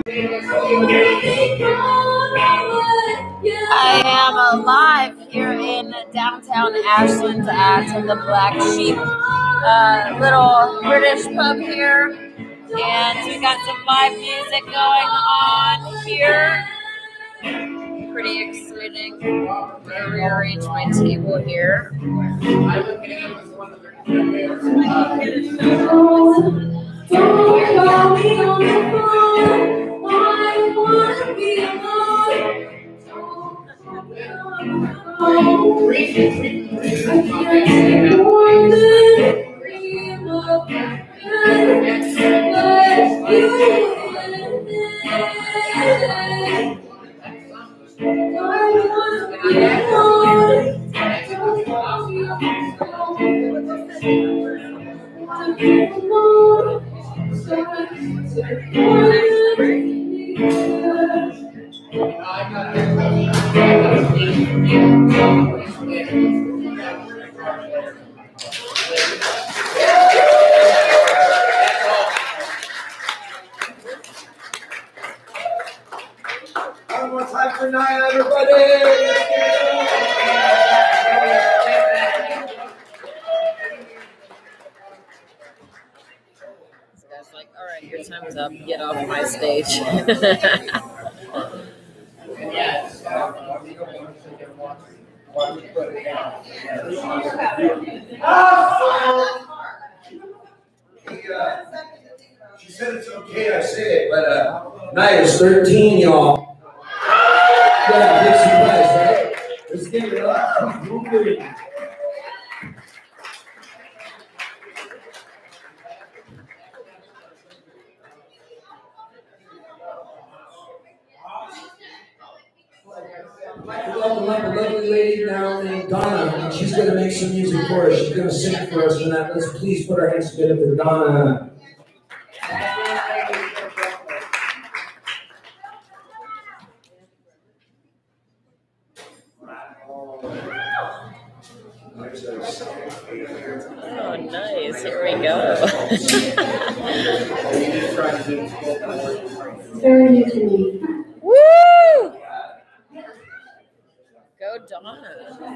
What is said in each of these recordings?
I am live here in downtown Ashland at the Black Sheep, little British pub here, and we got some live music going on here. Pretty exciting. I'm gonna rearrange my table here. One more time for Naya, everybody! This guy's like, all right, your time's up. Get off my stage. She said it's okay, I say it, but Naya's 13, y'all. Yeah, big surprise, right? Let's give it up. Welcome up a lovely lady now named Donna, and she's going to make some music for us. She's going to sing for us, and let's please put our hands together for Donna. Oh, nice. Here we go. Very new to me. Woo! Go Donna.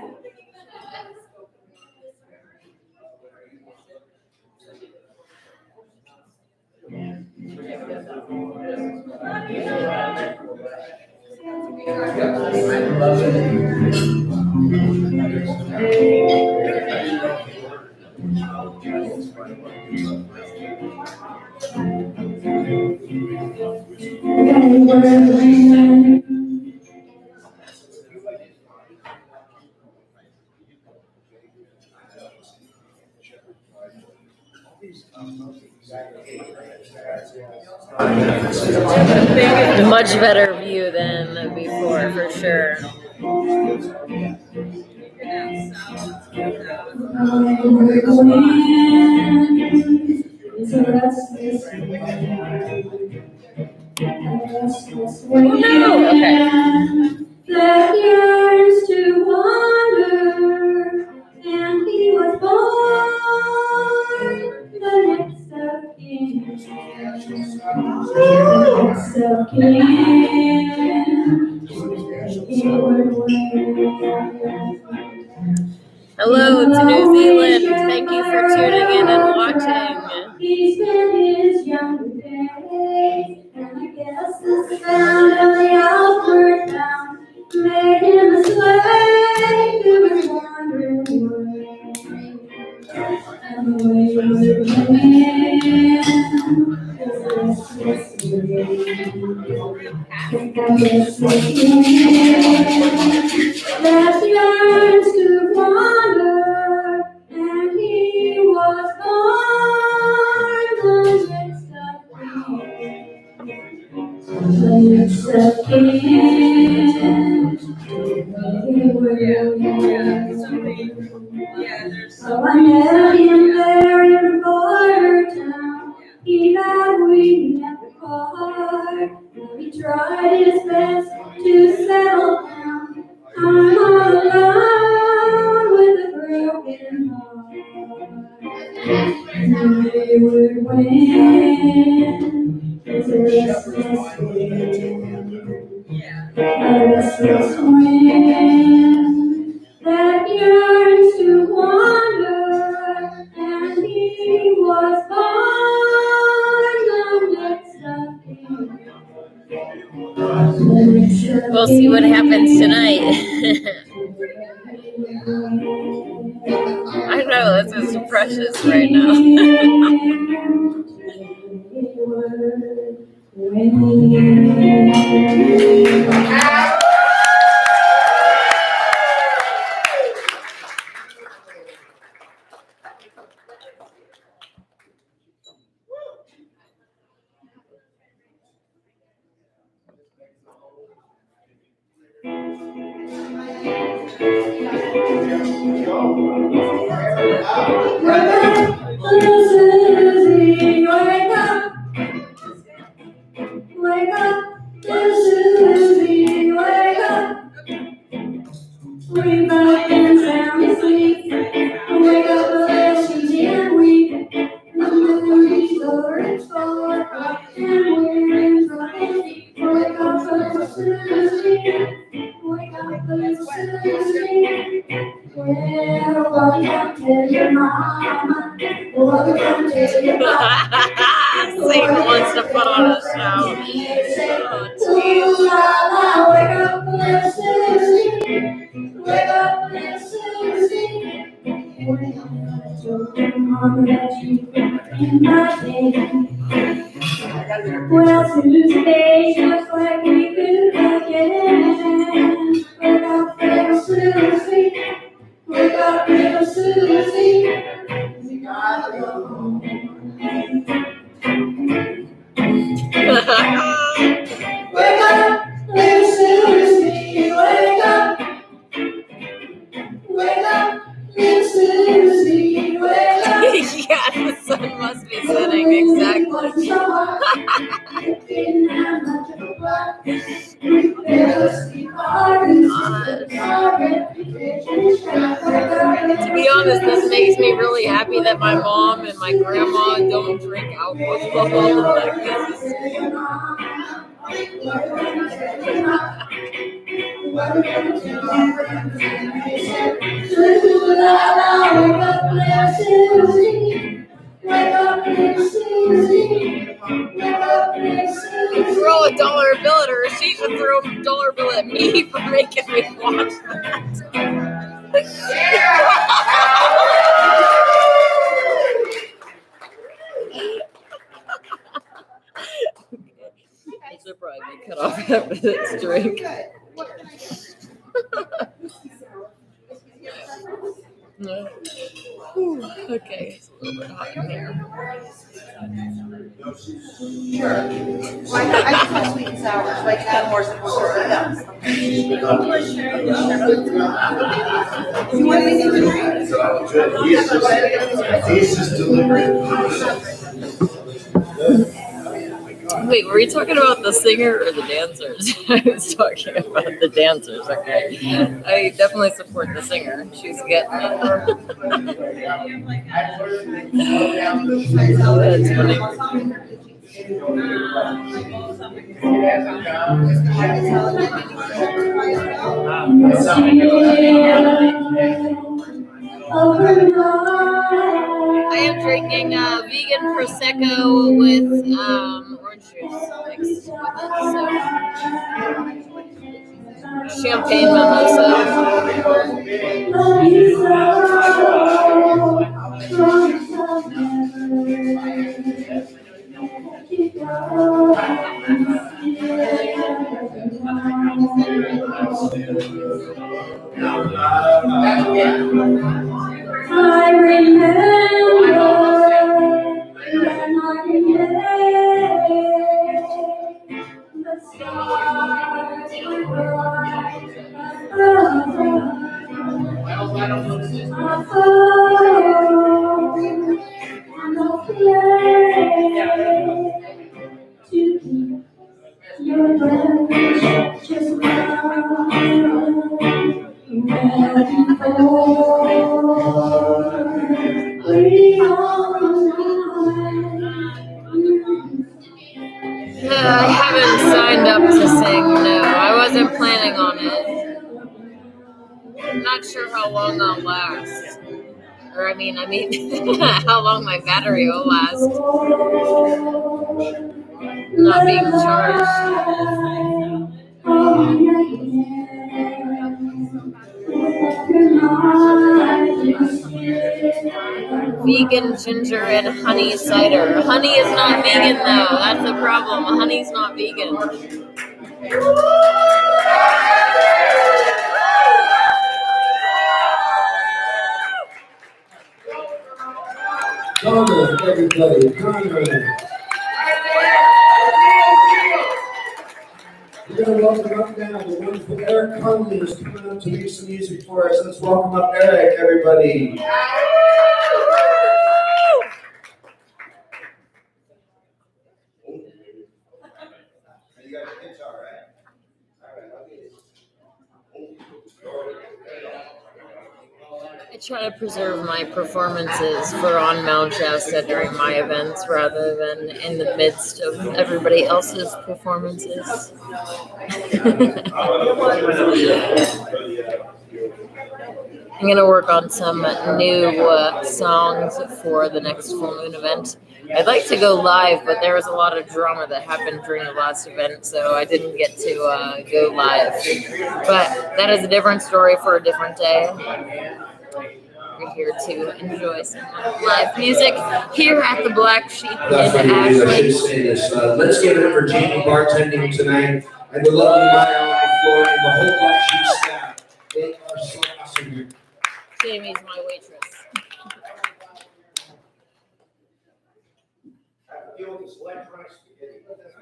A much better view than before, for sure. Oh no! Okay. That yearns to wander, and he was born the next of kin. Next of Hello to New Zealand. Thank you for tuning in and watching. He spent his younger days, and I guess the sound of the outward bound made him a slave to his wandering way. And the wayward man is restless that yearns to wander, and he was born the next of kin. So I met him there in Boyertown. He had weed at the car. He tried his best to settle down. I'm all alone with a broken heart. And the wayward wind is a restless wind. restless wind that yearns to wander, and he was born the next of kin. We'll see what happens tonight. I know, this is precious right now. Susie, wake up, wake up, Susie, wake up. We've been sound asleep. Wake up, little Susie, and weep. The movie's over, it's 4 o'clock, and we're in trouble. Wake up, little Susie. Wake up, little Susie. Well, welcome to your mama. Welcome to your papa. Satan wants to put on a show. Ooh la la, wake up, little Susie. Wake up, little Susie. Wake up, little mama, that you in my day. Well, Tuesday looks like we could again. Wake up, little Susie. Wake up, little Susie. We gotta go home. Wake up, little Susie. Wake up. Wake up, little Susie. Wake up. Yeah, the sun must be setting, exactly. To be honest, this makes me really happy that my mom and my grandma don't drink alcohol like this. Throw a dollar bill at her. She should throw a dollar bill at me for making me watch that. I should probably cut off after this drink. Okay, it's a little bit hot in here. Sure. Why not? I just want sweet and sour, so I can add more simple sort of nuts. You want anything to drink? He's just delivering. Wait, were we talking about the singer or the dancers? I was talking about the dancers, okay. I definitely support the singer. She's getting it. That's funny. I am drinking vegan Prosecco with orange juice mixed with it, so champagne mimosa. I remember when I the stars were bright above and the flame to keep your breath just I haven't signed up to sing, no. I wasn't wasn't planning on it. I'm not sure how long I'll last. Or I mean, how long my battery will last. Not being charged. Vegan ginger and honey cider. Honey is not vegan though. That's the problem. Honey's not vegan. Donna, everybody, Donna. We're going to welcome up now the wonderful Eric Conley is coming up to make some music for us. Let's welcome up Eric, everybody. You got a guitar, right? All right, I'll get it. I try to preserve my performances for on Mount Shasta during my events rather than in the midst of everybody else's performances. I'm going to work on some new songs for the next full moon event. I'd like to go live, but there was a lot of drama that happened during the last event, so I didn't get to go live. But that is a different story for a different day. We're here to enjoy some live music here at the Black Sheep in Ashland. I should say this. Let's give it up for Jamie bartending tonight, and the lovely Maya on the floor, and the whole Black Sheep staff. They are so awesome here. Jamie's my waitress. Deal with this electronic spaghetti.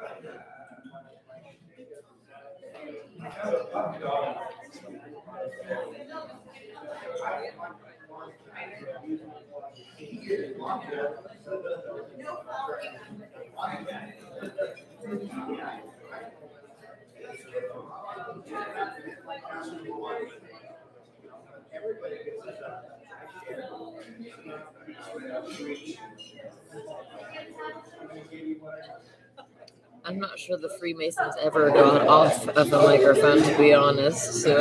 I'm not sure the Freemasons ever got off of the microphone, to be honest, so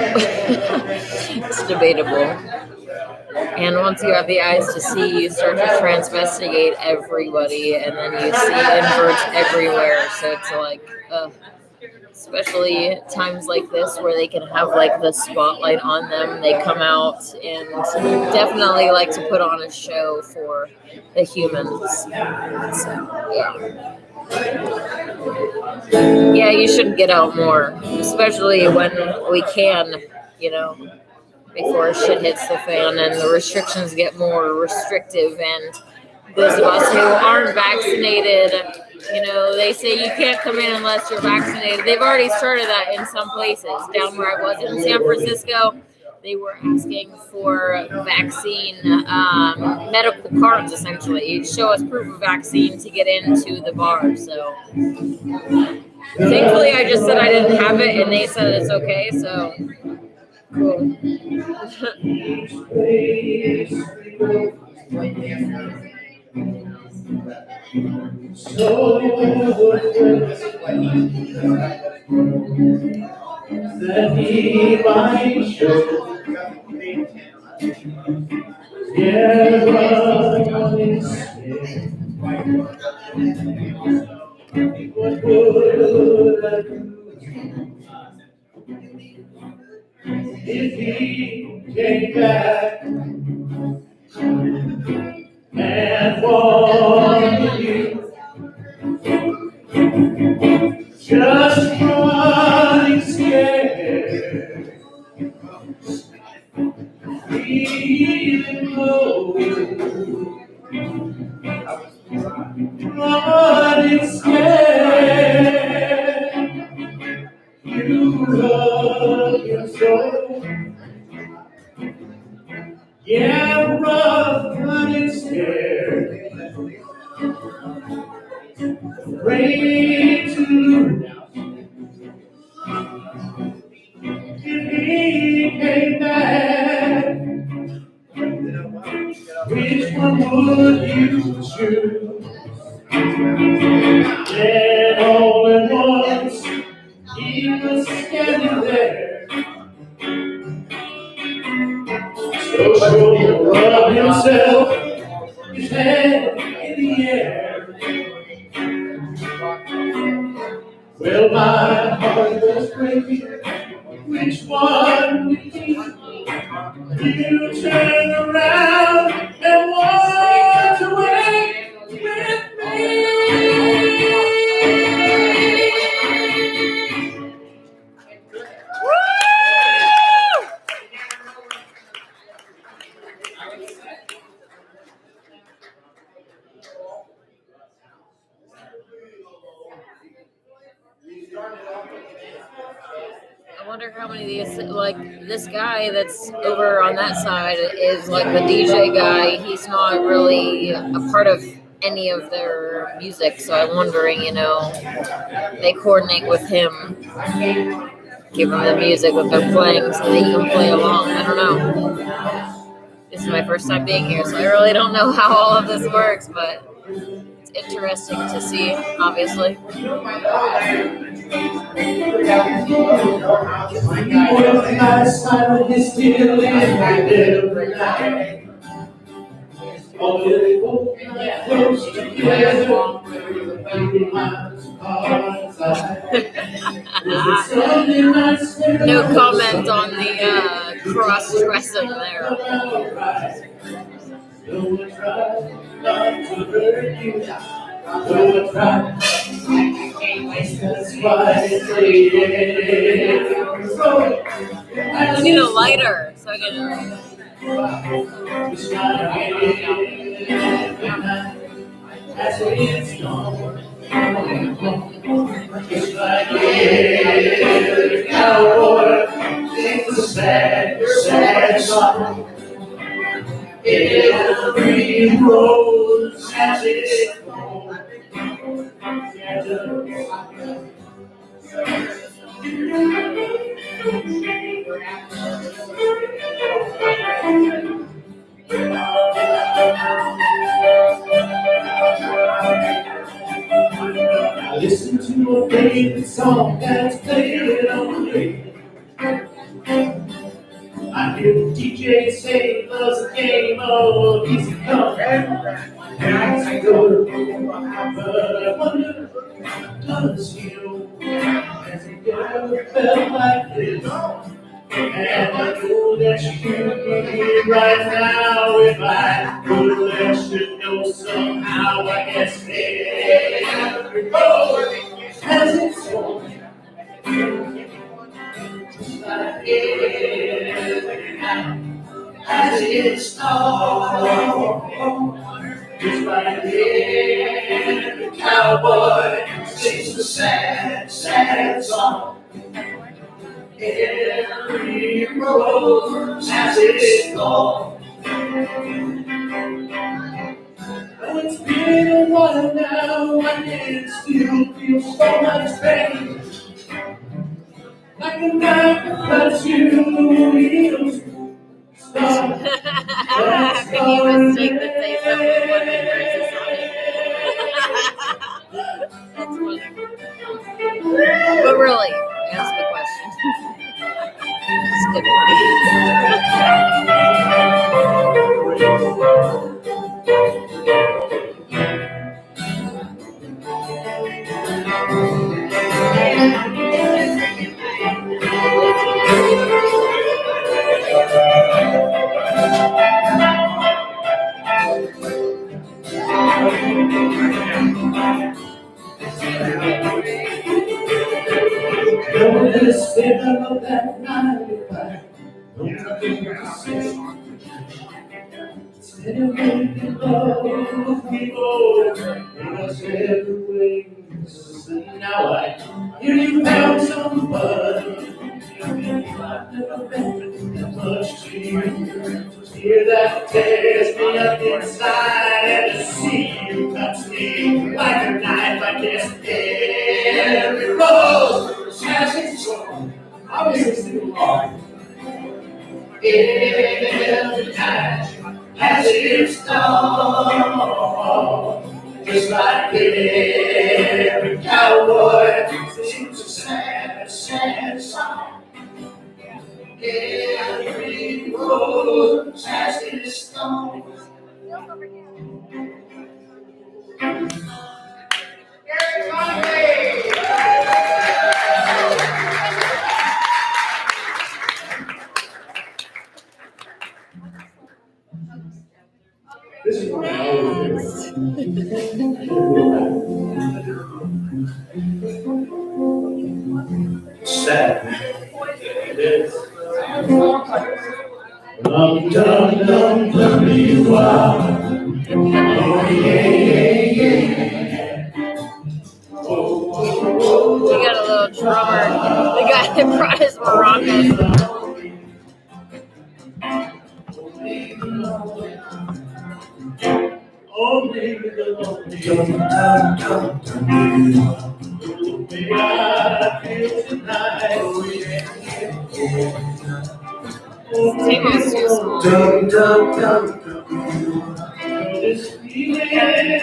it's debatable. And once you have the eyes to see, you start to transvestigate everybody, and then you see inverts everywhere, so it's like, especially times like this where they can have like the spotlight on them, they come out and definitely like to put on a show for the humans. So, yeah. Yeah, you should get out more, especially when we can, before shit hits the fan and the restrictions get more restrictive, and those of us who aren't vaccinated, they say you can't come in unless you're vaccinated. They've already started that in some places. Down where I was in San Francisco, they were asking for vaccine medical cards, essentially. You show us proof of vaccine to get into the bar. So thankfully, I just said I didn't have it, and they said it's okay. So cool. That he might show. Yeah, what would I do if he came back and wanted you? Just running scared, feeling low, running scared. You love your soul, yeah, running scared. Afraid to lose if he came back. Which one would you choose? Then all at once he was scared. Well, my heart was breaking. Which one would you turn around and walk away with me? I wonder how many of these, like this guy that's over on that side is like the DJ guy. He's not really a part of any of their music, so I'm wondering, they coordinate with him, give him the music that they're playing so that he can play along. I don't know. This is my first time being here, so I really don't know how all of this works, but it's interesting to see, obviously. No comment on the cross-dressing there. I need a lighter so I can. It's a sad, sad song. Every rose has its thorn. I listen to a favorite song that's played on the radio. I hear the DJ say it loves a game of easy come. And I go, but I wonder, does you has it ever felt like this? And I know that you can be right now if I could let you know somehow. I guess every road has its own. Like every night has its dawn. Just like every cowboy sings the sad, sad song. Every rose has its thorn. Oh, it's been a while now, I can still feel so much pain. Like a knife that cuts you, the wheels stop. How can you mistake the taste of women versus That's funny. But really, answer the question. Skip Don't let us stay up that night. Instead of making love with people, in us every way. Now I hear you found somebody. I've never been that much to you. To hear that tears me up inside, and to see you touch me like a knife. I guess every rose has its thorn. Obviously, it's wrong. Every night has its dawn. Just like every cowboy sings a sad, sad song. Every rose has its thorn. Eric Conway! sad. Yes. Dum dum dum dum you are. Oh yeah. Oh, We got a little drummer. The guy that brought his maracas. Only the lonely. May I feel tonight. This table's too small. This feeling.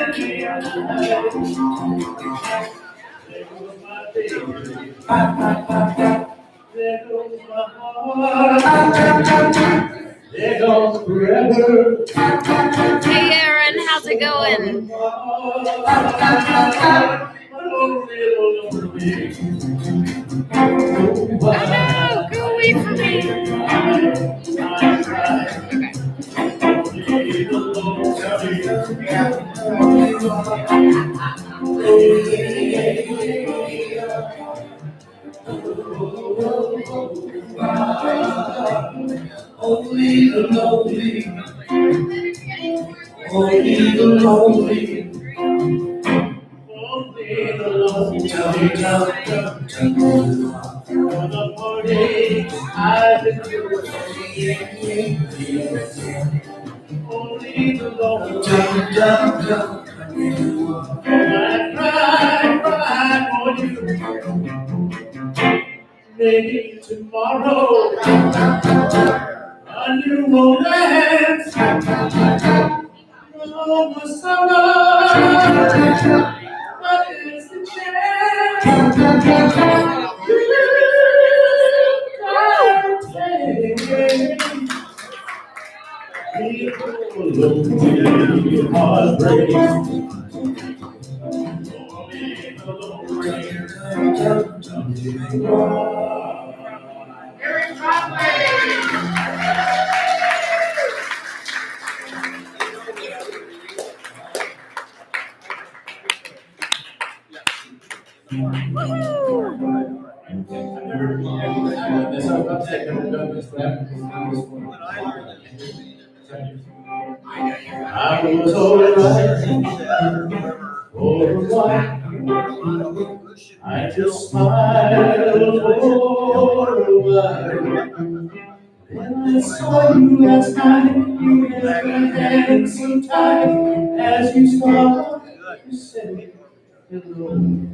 There goes my heart. There goes forever. Hey Aaron, how's it going? Oh no, go away from me. Only the lonely. Only the lonely. Only the lonely. For the heartache I've been through. Only the lonely. I cry for you. Maybe tomorrow a new romance. No more summer. What is the chance? I was alright for a while. I just smiled for a while. When I saw you last night, you had your hands so tight as you stopped to say hello.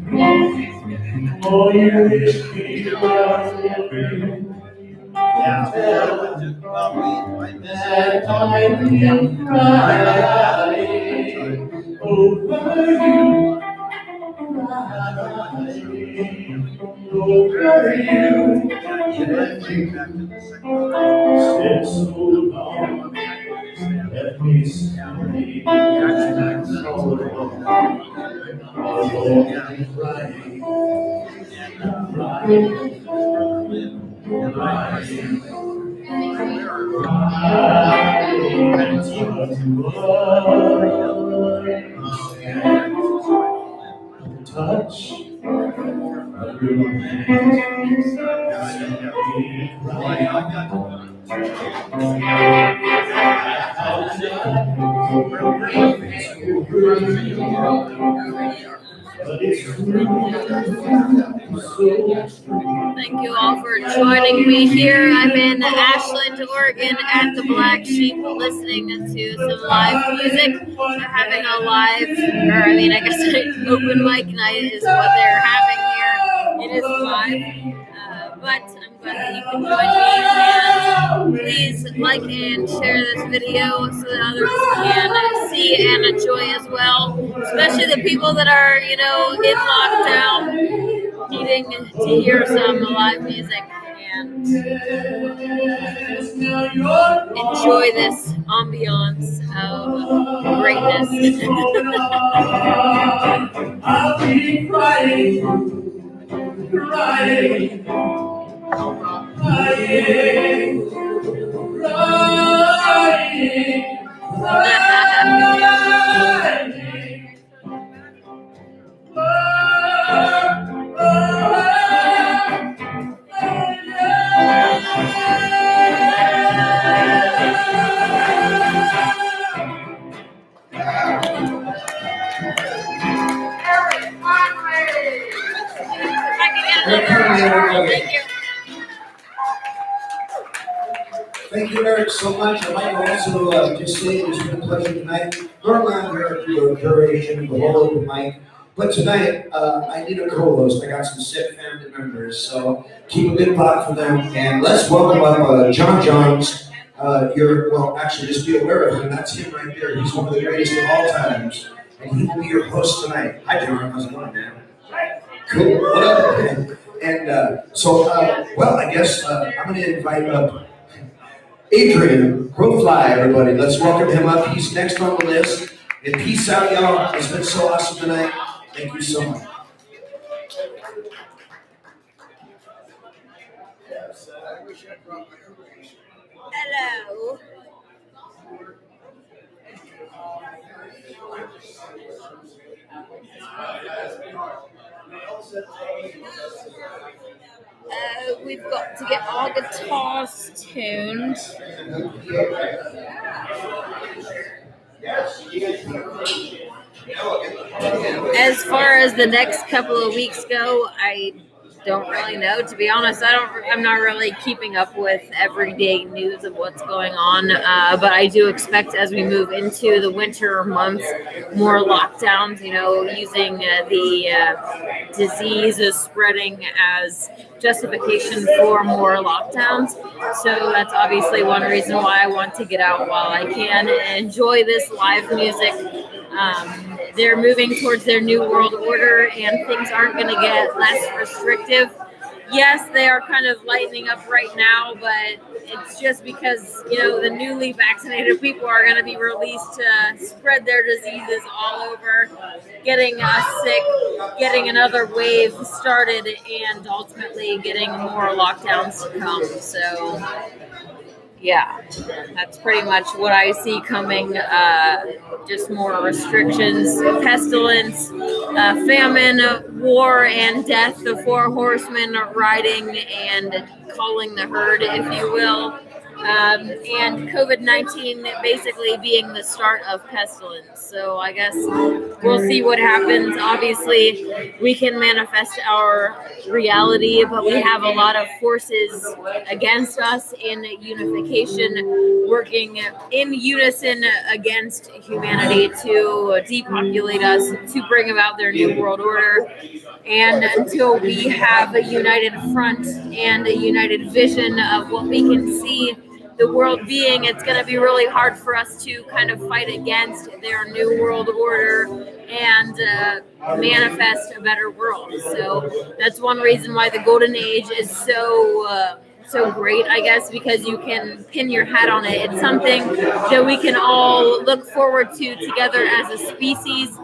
Oh, you wish me well. That I will cry over you, It's so long, let me stay so long. Touch of your hands. Thank you all for joining me here. I'm in Ashland, Oregon at the Black Sheep listening to some live music. They're having a live, I guess an open mic night is what they're having here. It is live, but I'm glad that you can join me. And please like and share this video so that others can see and enjoy as well, especially the people that are, in lockdown, needing to hear some live music and enjoy this ambiance of greatness. I'll be crying, crying, crying, crying. They're coming in, everybody. Thank you. Thank you, Eric, so much. I'd like to also just say it's been a pleasure tonight. Normally I'm here for the duration, the whole open mic. But tonight, I need a co-host. I got some sick family members, so keep a good thought for them. And let's welcome up John Johns. Actually, just be aware of him. That's him right there. He's one of the greatest of all times. And he will be your host tonight. Hi, John. How's it going, man? Cool. What up? And I guess I'm going to invite up Adrian Crowfly, everybody. Let's welcome him up. He's next on the list. And peace out, y'all. It's been so awesome tonight. Thank you so much. Hello. We've got to get our guitars tuned. As far as the next couple of weeks go, I don't really know. To be honest, I'm not really keeping up with everyday news of what's going on. But I do expect as we move into the winter months, more lockdowns, using the disease is spreading as justification for more lockdowns. So that's obviously one reason why I want to get out while I can and enjoy this live music. They're moving towards their new world order and things aren't going to get less restrictive. Yes, they are kind of lightening up right now, but it's just because, the newly vaccinated people are going to be released to spread their diseases all over, getting us sick, getting another wave started, and ultimately getting more lockdowns to come. So, yeah, that's pretty much what I see coming. Just more restrictions, pestilence, famine, war, and death. The four horsemen riding and calling the herd, if you will. And COVID-19 basically being the start of pestilence. So I guess we'll see what happens. Obviously, we can manifest our reality, but we have a lot of forces against us in unification, working in unison against humanity to depopulate us, to bring about their new world order. And until we have a united front and a united vision of what we can see the world being, it's going to be really hard for us to kind of fight against their new world order and manifest a better world. So that's one reason why the golden age is so great, I guess, because you can pin your hat on it. It's something that we can all look forward to together as a species.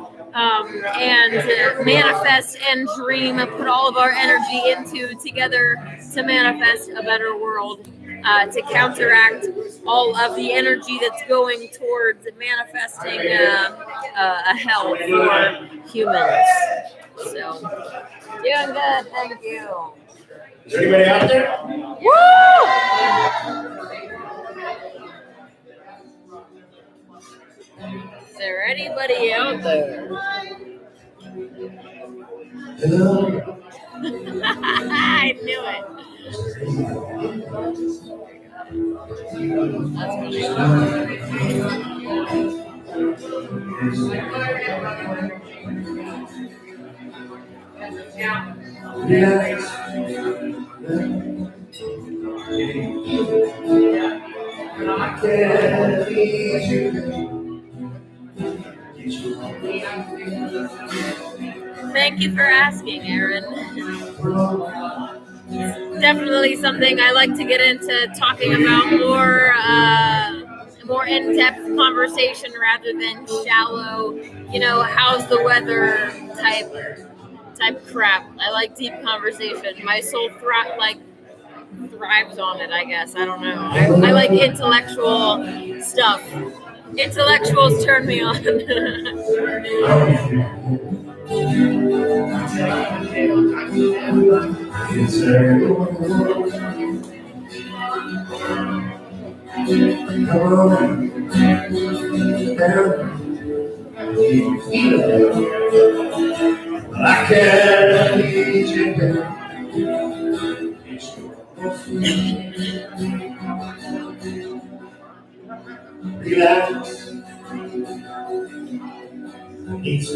And manifest and dream, put all of our energy into together to manifest a better world, to counteract all of the energy that's going towards manifesting a hell for humans. So, doing good, thank you. Is there anybody out there? Woo! Is there anybody out there? Hello. I knew it. Thank you for asking, Aaron. Definitely something I like to get into talking about more in-depth conversation rather than shallow, how's the weather type crap. I like deep conversation. My soul thrives on it, I guess. I don't know. I like intellectual stuff. Intellectuals turn me on. I can't need you. Relax. It's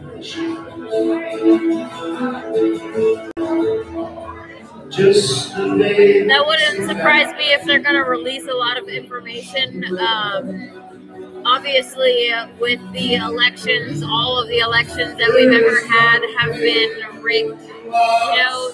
just the way. That wouldn't surprise me if they're going to release a lot of information. Obviously, with the elections, all of the elections that we've ever had have been rigged. You know,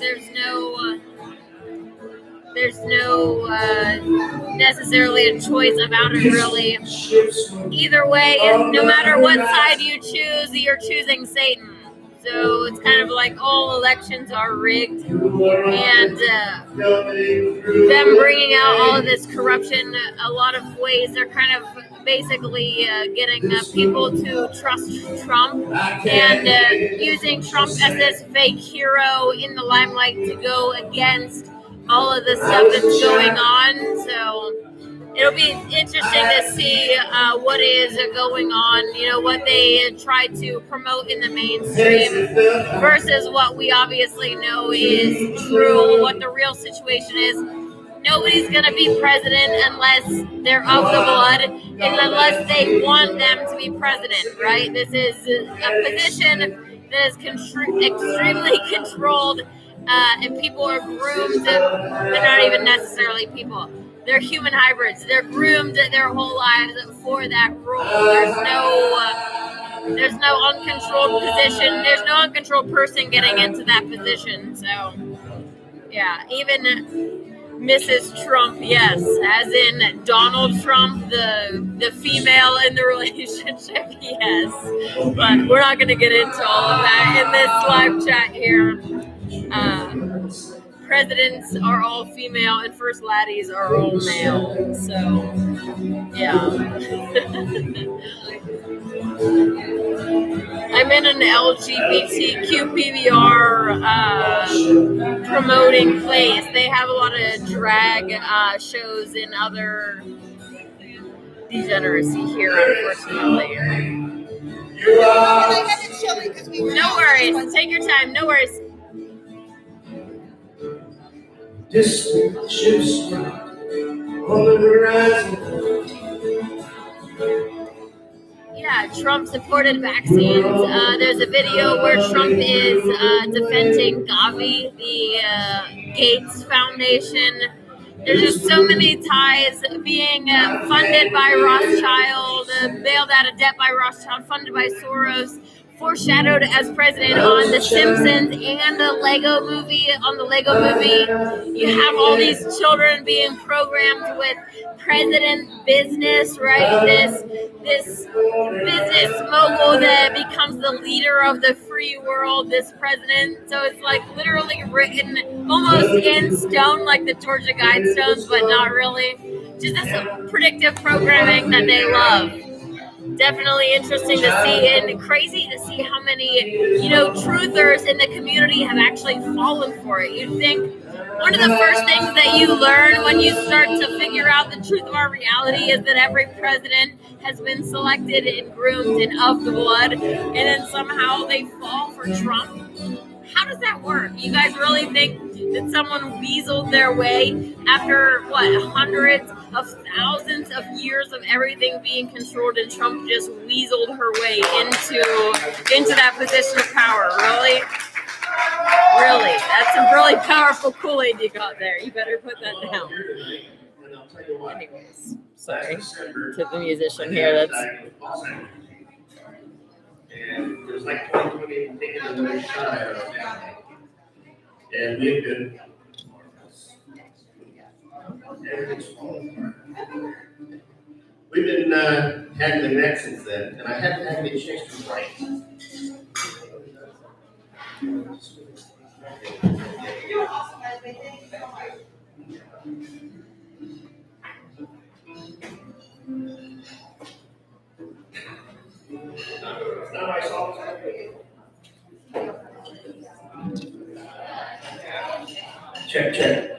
there's no necessarily a choice about it, really. Either way, no matter what side you choose, you're choosing Satan. So it's kind of like all elections are rigged, and them bringing out all of this corruption, a lot of ways they're kind of basically getting people to trust Trump and using Trump as this fake hero in the limelight to go against all of the stuff that's going on. So it'll be interesting to see what is going on, you know, what they try to promote in the mainstream versus what we obviously know is true, what the real situation is. Nobody's going to be president unless they're of the blood and unless they want them to be president, right? This is a position that is extremely controlled, and people are groomed. They're not even necessarily people. They're human hybrids. They're groomed their whole lives for that role. There's no uncontrolled position. There's no uncontrolled person getting into that position. So, yeah, even Mrs. Trump, yes, as in Donald Trump, the female in the relationship, yes. But we're not going to get into all of that in this live chat here. Presidents are all female and first laddies are all male. So, yeah. I'm in an LGBTQ PBR promoting place. They have a lot of drag shows and other degeneracy here, unfortunately. No worries. Take your time. No worries. Distant ships on the horizon. Yeah, Trump supported vaccines. There's a video where Trump is defending Gavi, the Gates Foundation. There's just so many ties being funded by Rothschild, bailed out of debt by Rothschild, funded by Soros, foreshadowed as president on The Simpsons and the Lego movie. On the Lego movie, you have all these children being programmed with president business, right? This business mogul that becomes the leader of the free world, this president. So it's like literally written almost in stone, like the Georgia Guidestones, but not really. Just this predictive programming that they love. Definitely interesting to see and crazy to see how many, truthers in the community have actually fallen for it. You'd think one of the first things that you learn when you start to figure out the truth of our reality is that every president has been selected and groomed and of the blood, and then somehow they fall for Trump. How does that work? You guys really think that someone weaseled their way after, hundreds of thousands of years of everything being controlled, and Trump just weaseled her way into that position of power? Really? Really? That's some really powerful Kool-Aid you got there. You better put that down. Anyways, sorry to the musician here. And there's like 20 taking another shot at us. And we've been having the neck since then, and I haven't had any chance to write. Check.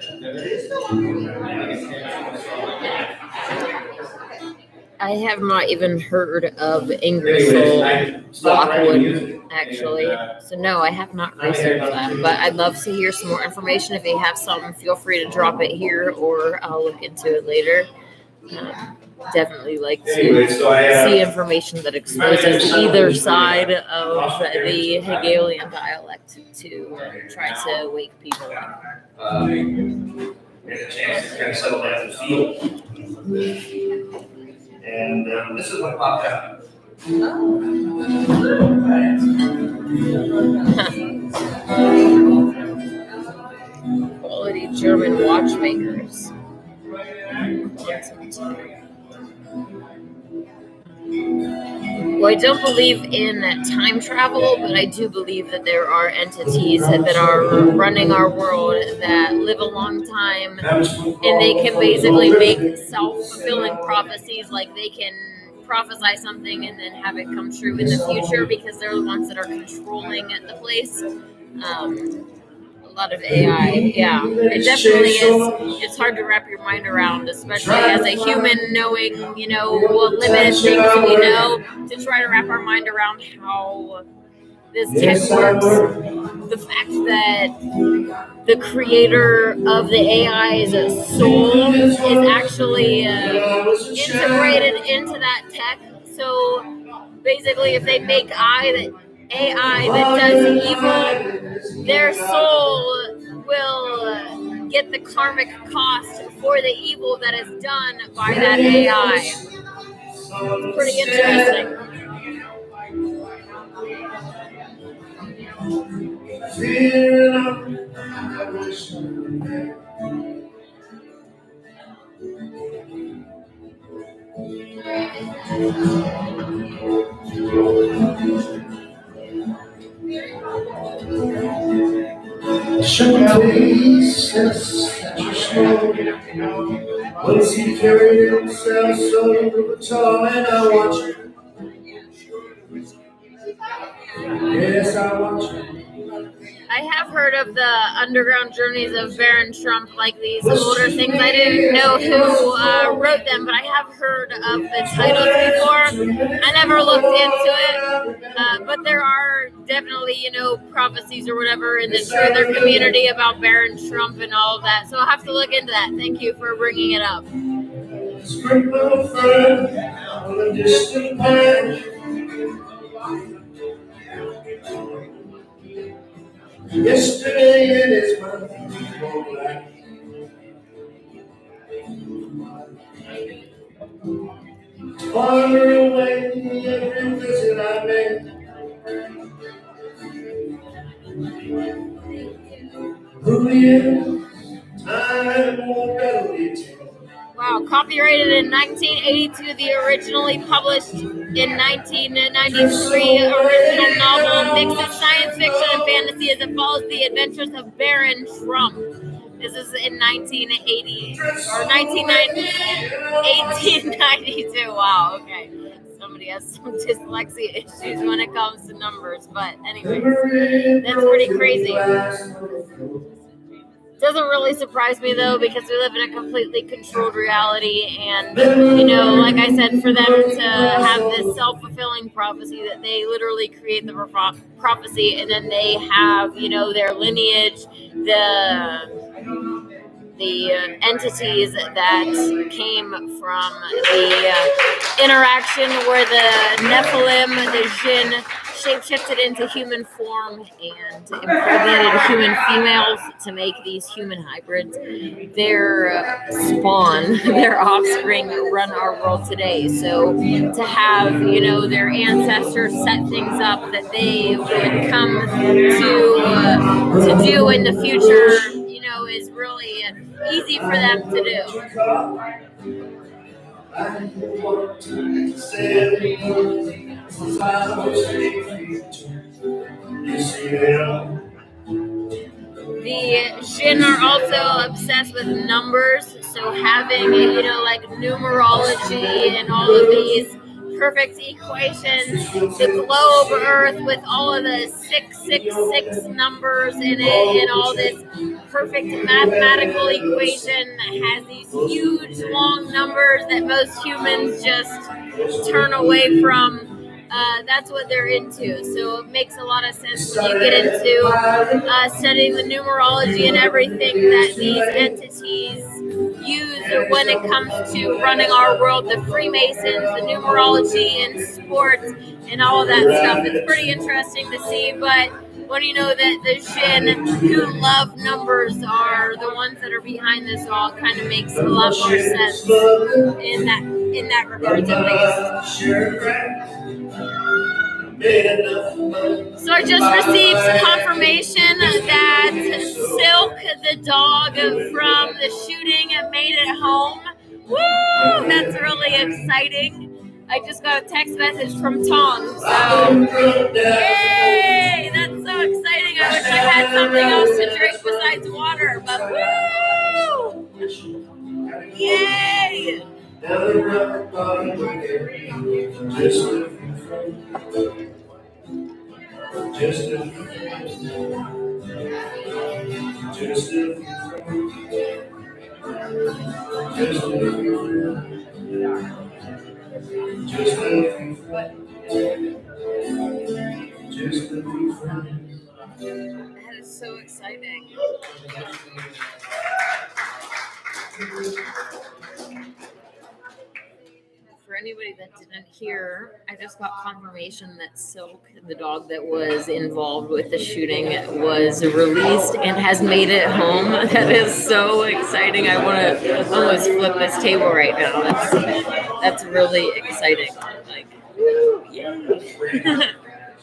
I have not even heard of Ingersoll Lockwood. actually. So no, I have not researched that, but I'd love to hear some more information. If you have some, feel free to drop it here, or I'll look into it later. Definitely like to see information that exposes either side of the Hegelian dialect to try to wake people up. And a chance to kind of settle down and feel. And this is what popped out. Quality German watchmakers. Well, I don't believe in time travel, but I do believe that there are entities that are running our world that live a long time, and they can basically make self-fulfilling prophecies, like they can prophesy something and then have it come true in the future because they're the ones that are controlling the place. A lot of AI, yeah, it definitely is. It's hard to wrap your mind around, especially as a human, knowing, what limited things we know, to try to wrap our mind around how this tech works. The fact that the creator of the AI's soul is actually integrated into that tech. So basically, if they make AI that does evil, their soul will get the karmic cost for the evil that is done by that AI. It's pretty interesting. Once he carried himself so tall, and I watch him. Yes, I watch him. I have heard of the underground journeys of Baron Trump, like these older things. I didn't know who wrote them, but I have heard of the titles before. I never looked into it, but there are definitely, prophecies or whatever in the truther community about Baron Trump and all of that. So I'll have to look into that. Thank you for bringing it up. Scribble friend on a distant page. Yesterday it is my life. Far away every visit I made. Who is time won't readily tell. Wow, copyrighted in 1982, the originally published in 1993 original novel mixes science fiction and fantasy as it follows the adventures of Baron Trump. This is in 1980 or 1892. Wow, okay. Somebody has some dyslexia issues when it comes to numbers, but anyway, that's pretty crazy. Doesn't really surprise me though, because we live in a completely controlled reality, and like I said, for them to have this self-fulfilling prophecy that they literally create the prophecy, and then they have their lineage, the entities that came from the interaction where the Nephilim, the Jinn, shapeshifted into human form and impregnated human females to make these human hybrids. Their spawn, their offspring, run our world today. So to have, their ancestors set things up that they would come to do in the future, is really easy for them to do. The Jinn are also obsessed with numbers, so having, like numerology and all of these perfect equations, the globe Earth with all of the 666 numbers in it, and all this perfect mathematical equation that has these huge long numbers that most humans just turn away from. that's what they're into. So it makes a lot of sense when you get into studying the numerology and everything that these entities use when it comes to running our world, the Freemasons, the numerology and sports and all of that stuff. It's pretty interesting to see, but when you know that the Jinn who love numbers are the ones that are behind this all, kind of makes a lot more sense in that regard, at least. So I just received confirmation that Silk, the dog from the shooting, made it home. Woo! That's really exciting. I just got a text message from Tom. So, yay! That's so exciting. I wish I had something else to drink besides water, but woo! Yay! That is so exciting. For anybody that didn't hear, I just got confirmation that Silk, the dog that was involved with the shooting, was released and has made it home. That is so exciting. I want to almost flip this table right now. That's really exciting. Like, woo, yay.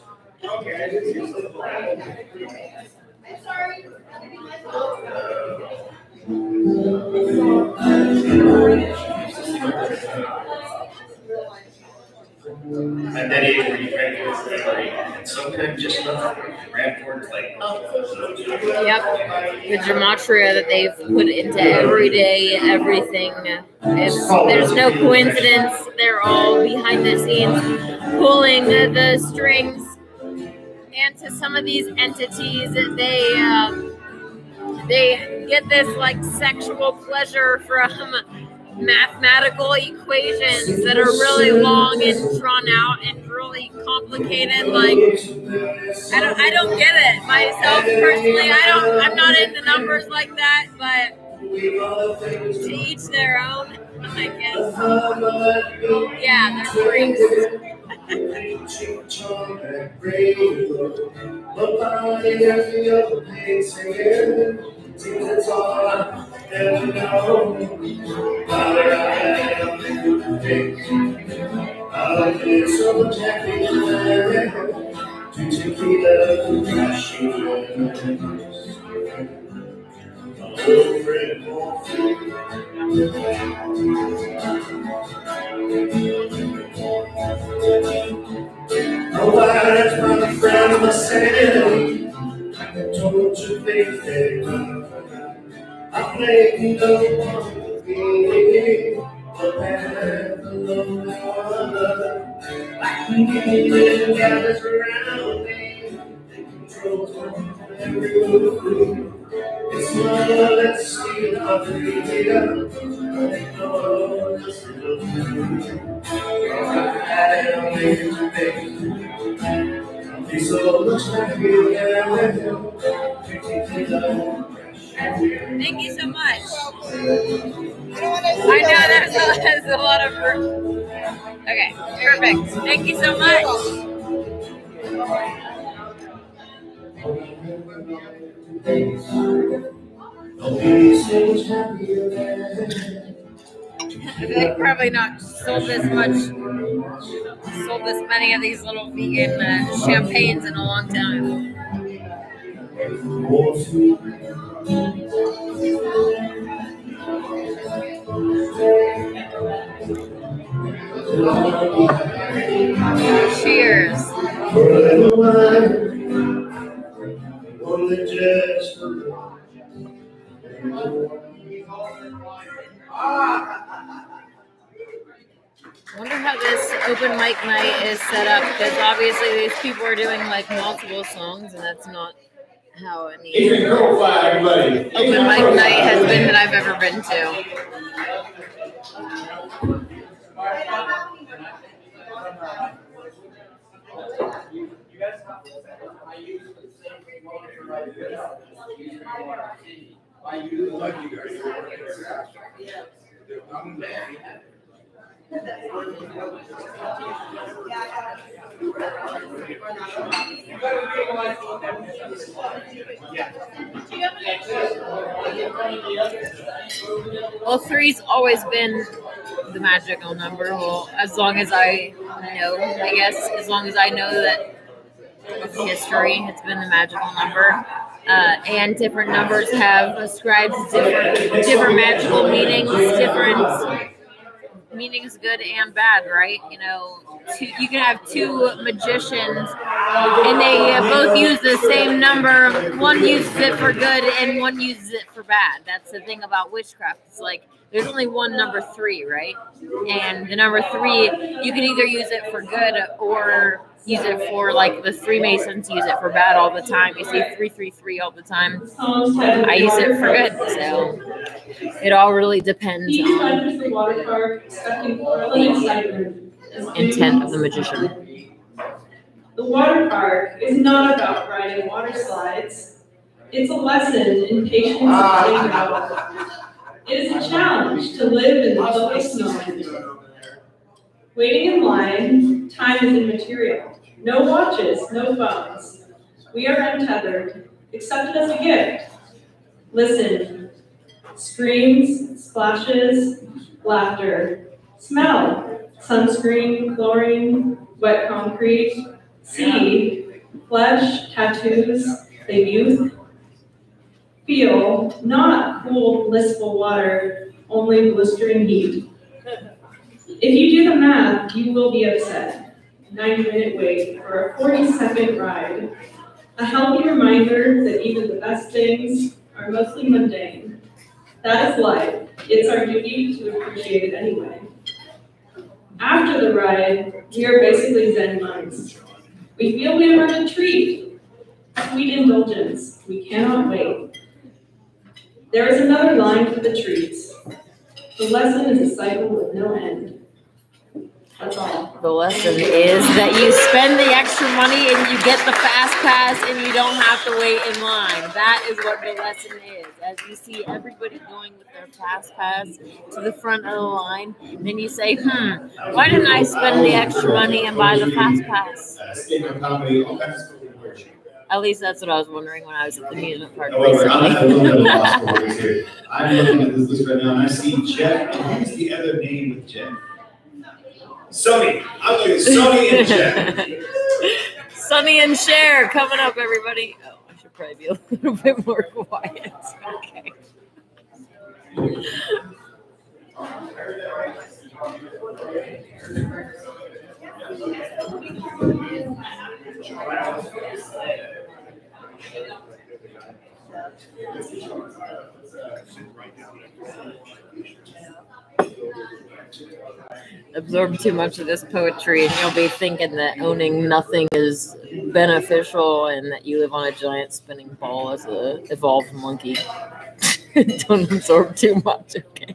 And then and sometimes just grab towards like. Yep, the gematria that they've put into everyday everything. There's no coincidence. They're all behind the scenes pulling the strings. And to some of these entities, they get this like sexual pleasure from mathematical equations that are really long and drawn out and really complicated. Like, I don't get it myself personally. I'm not into numbers like that, but to each their own, I guess. Yeah, they're freaks. That's my friend, myself. I told you, baby, I played no one game, but have a lonely one. I can get it gathers around me, it controls my every move. It's love that's stealing my freedom. I know just a little bit. I don't need to make. He's so much like you. Thank you so much. I know that's a lot of work. Okay, perfect. Thank you so much. They've probably not sold this many of these little vegan champagnes in a long time. Cheers. I wonder how this open mic night is set up, because obviously these people are doing like multiple songs, and that's not how any open mic night has been that I've ever been to. Well, three's always been the magical number. Well, as long as I know, I guess, as long as I know that of history, it's been the magical number. And different numbers have ascribed different magical meanings, different meanings, good and bad, right? You know, you can have two magicians and they both use the same number. One uses it for good and one uses it for bad. That's the thing about witchcraft. It's like there's only one number 3, right? And the number 3, you can either use it for good or use it for, like, the Freemasons use it for bad all the time. You see 333 all the time. I use it for good, so it all really depends on the water park, expecting thrill and excitement. intent of the magician. The water park is not about riding water slides. It's a lesson in patience and waiting. It is a challenge to live in the focused moment. Waiting in line, time is immaterial. No watches, no phones. We are untethered, accepted as a gift. Listen, screams, splashes, laughter. Smell, sunscreen, chlorine, wet concrete. See, flesh, tattoos, the youth. Feel, not cool, blissful water, only blistering heat. If you do the math, you will be upset. 90-minute wait for a 40-second ride. A healthy reminder that even the best things are mostly mundane. That is life. It's our duty to appreciate it anyway. After the ride, we are basically Zen monks. We feel we have earned a treat, sweet indulgence. We cannot wait. There is another line for the treats. The lesson is a cycle with no end. That's all. The lesson is that you spend the extra money and you get the fast pass and you don't have to wait in line. That is what the lesson is. As you see everybody going with their fast pass to the front of the line, then you say, why didn't I spend the extra money and buy the fast pass? At least that's what I was wondering when I was at the amusement park However, I'm at a little bit of recently. lost for words here. I'm looking at this list right now and I see Jeff. And who's the other name with Jeff? Sony. I'm looking at Sony and Jeff. Sonny and Cher coming up, everybody. Oh, I should probably be a little bit more quiet. Okay. Absorb too much of this poetry and you'll be thinking that owning nothing is beneficial and that you live on a giant spinning ball as a evolved monkey. Don't absorb too much, okay?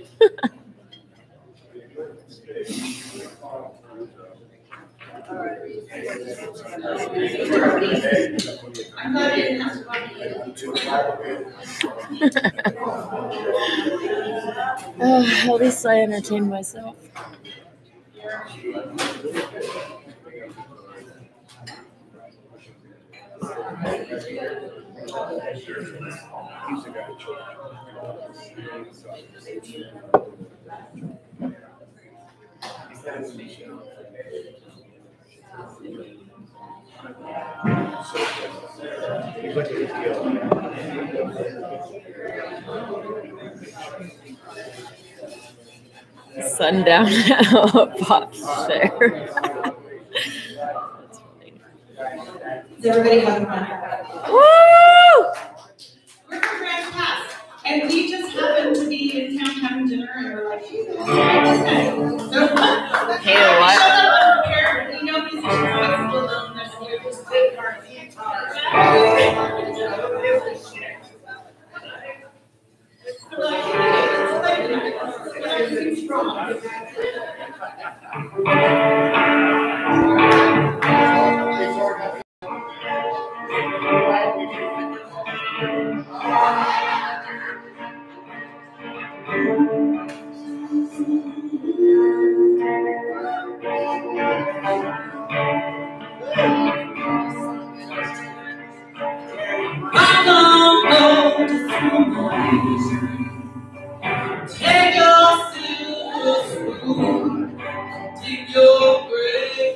At least I entertain myself. Sundown pop share. That's funny. Is everybody having fun? Woo! We're from Grand Pass, and we just happened to be in town having dinner, and we're like, okay. So, Hey, what? shut up, unprepared. You know, he's responsible alone this year. Just big party. Take your silver spoon, dig your grave.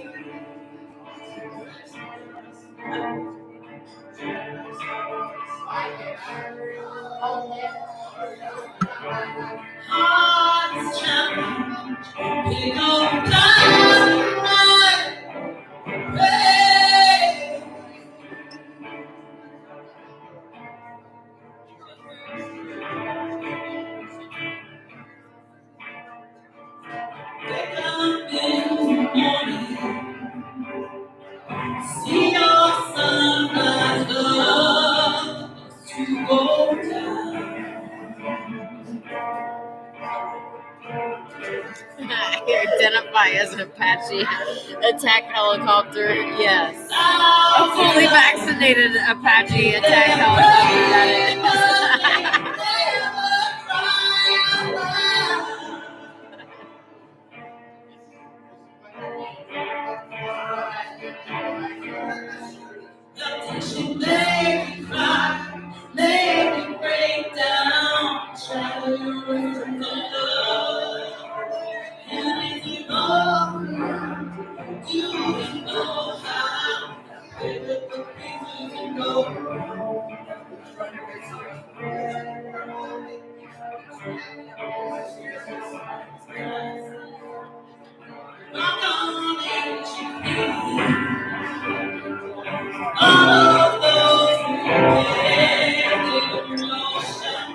Hearts challenge, pick up dynamite, pray. Wake up in the morning, see your sunrise love to go down. Identify as an Apache attack helicopter. Yes. A fully vaccinated Apache attack helicopter, that She made me cry, made me break down, shatters of love. And if you know, do you know how? Pick up the pieces and go. I'm gonna let you be. All of those who gave emotion.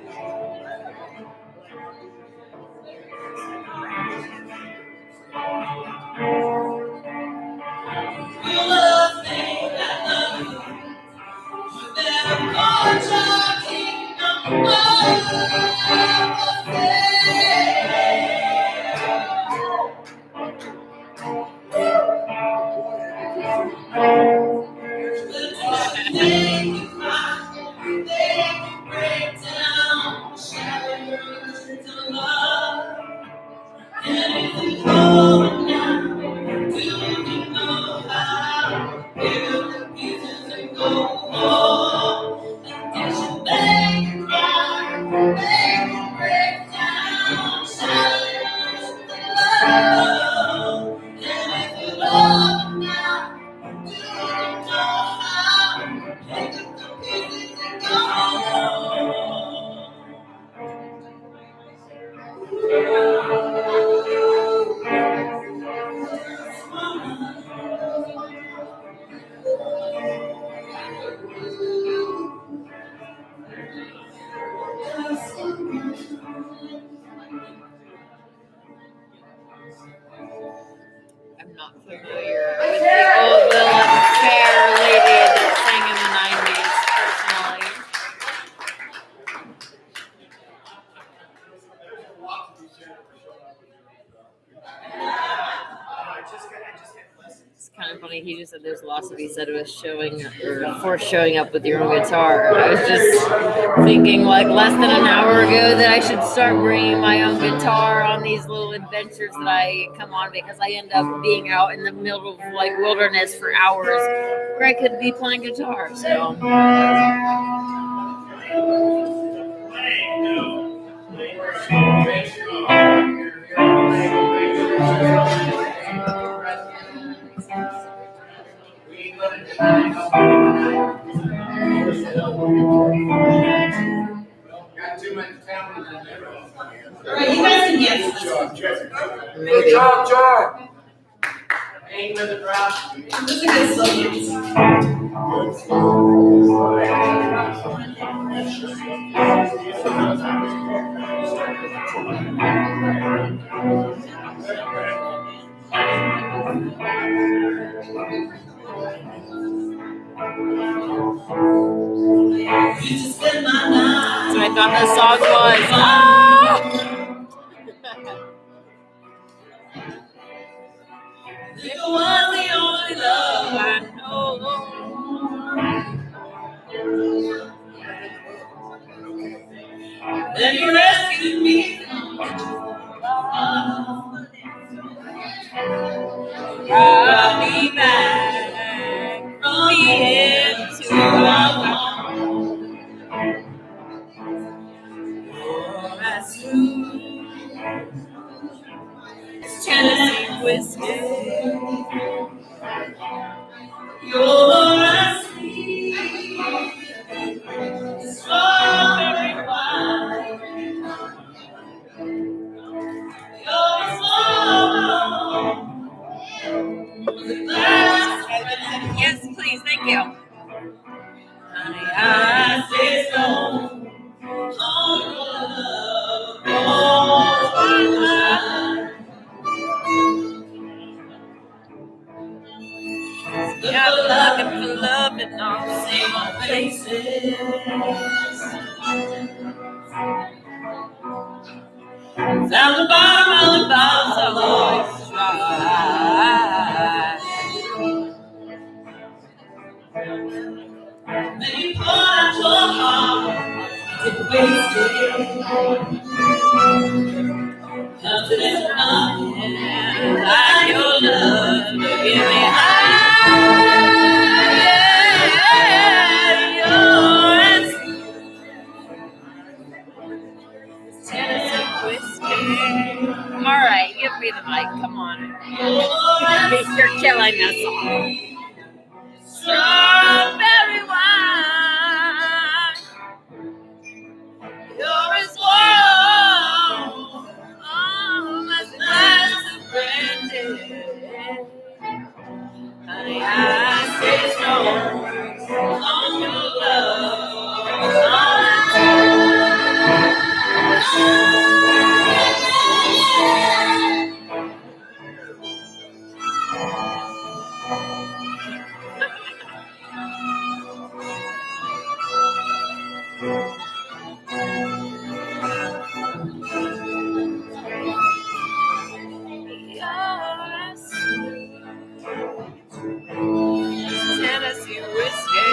You love me, I love you. You better put your kingdom I'm not familiar with the old villain fair lady that sang in the 90s, personally. It's kind of funny. He just said there's lots of. He said it was showing or for showing up with your own guitar. I was just thinking like less than an hour ago that I should start bringing my own guitar on these little adventures that I come on because I end up being out in the middle of like wilderness for hours where I could be playing guitar. So. Alright, you guys can get Maybe. Good job, John. Hang with the drop. This is a good So I thought the song was. You are the only love I know. Then you rescued me from brought me back from the end to our home. whiskey. You're as sweet as strawberry wine. You're as warm as a glass of wine. Yes, please, thank you. Honey, I say so. Oh, love, oh, yeah, I'm looking for love in all the same old places. Down the bottom of the bottles I'll always try. Then you pour out your heart to waste it. Nothing is nothing like your love to give me high. You're as Tennessee whiskey. All right, give me the mic. Come on. You're killing us all. Strawberry wine. You're as warm as a glass of brandy. Honey, I stay strong on your love. Tennessee whiskey.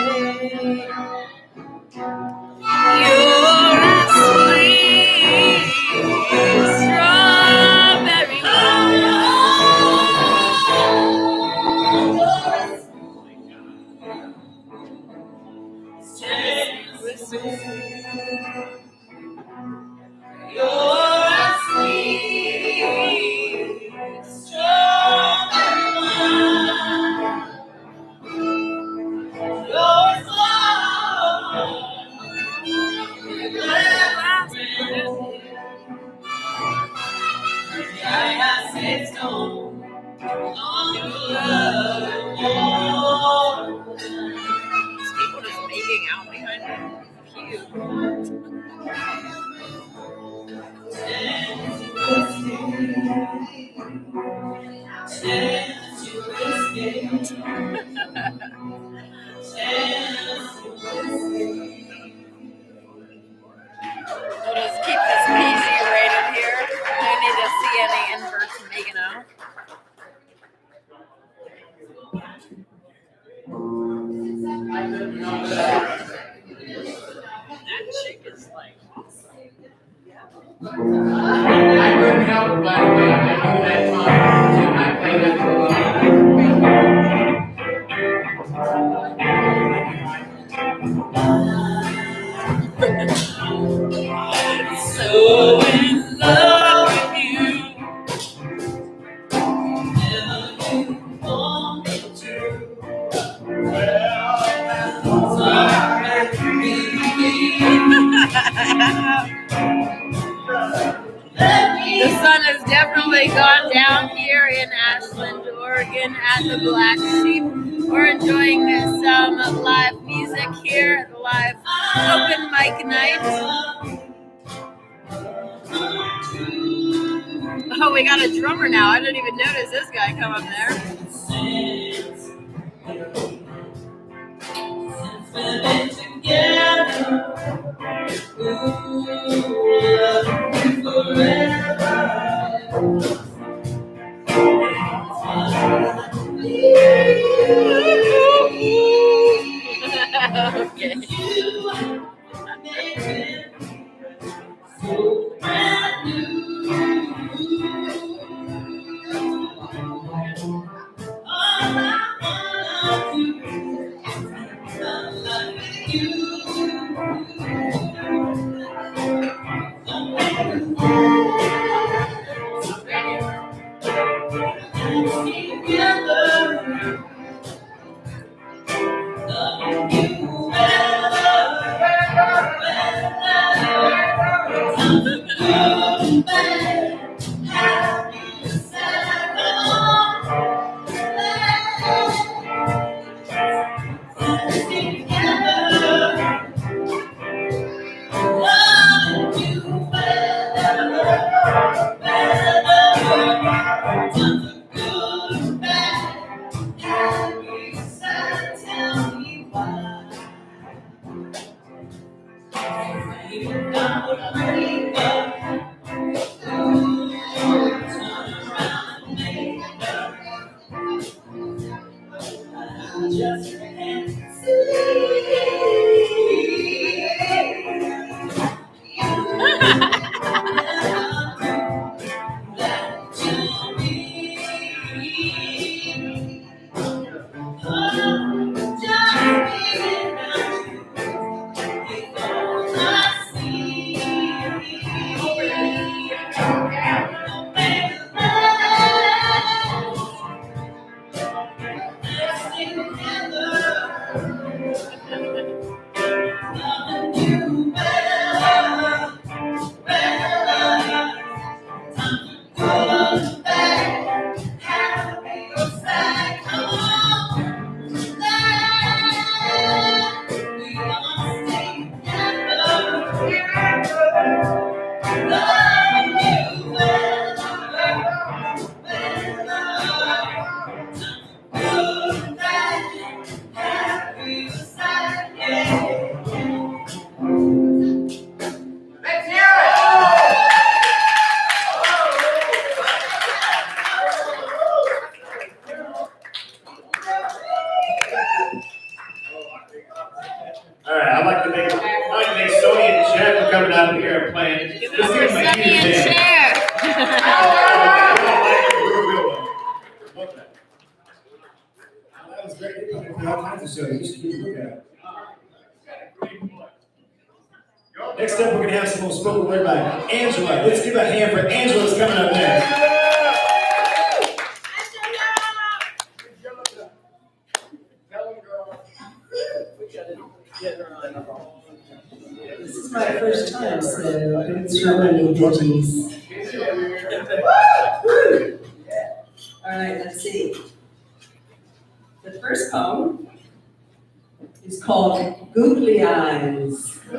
You're as sweet as strawberry wine. Tennessee whiskey. You're as sweet as strawberry wine. You're as I say stone on your love. These people just making out behind the pew. Tennessee whiskey. We'll just keep this PG rated here. No need to see any inverts making out. That chick is like awesome. I couldn't help it, but I knew that song too. I played that for a long So in love with you, never you want me to. The sun has definitely gone down here in Ashland, Oregon at the Black Sheep. We're enjoying some live music here at the live open mic night. Oh, we got a drummer now. I didn't even notice this guy come up there. Okay. All right, I'd like to thank Sony and Chad for coming out here and playing. Give it up for Sunny and Cher. That was great. All kinds of shows. You should look at it. Next up, we're going to have some more spoken word by Angela. Let's give a hand for Angela that's coming up next. This is my first time, so it's so many ditties. All right, let's see. The first poem is called Googly Eyes.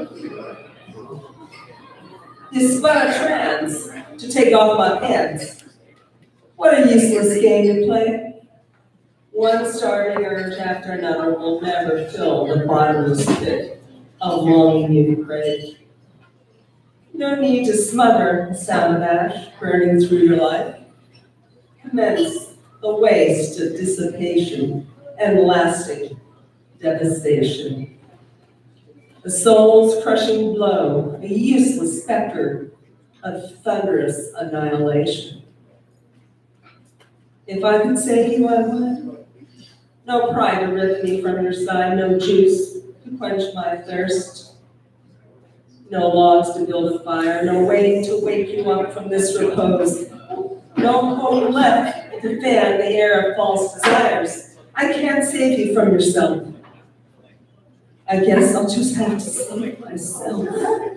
This is what a trance to take off my pants. What a useless game to play. One starving urge after another will never fill the bottomless pit of longing you crave. No need to smother the sound of ash burning through your life. Commence a waste of dissipation and lasting devastation. The soul's crushing blow, a useless specter of thunderous annihilation. If I could save you, I would. No pride to rip me from your side, no juice to quench my thirst. No logs to build a fire, no waiting to wake you up from this repose. No hope left to fan the air of false desires. I can't save you from yourself. I guess I'll just have to save myself.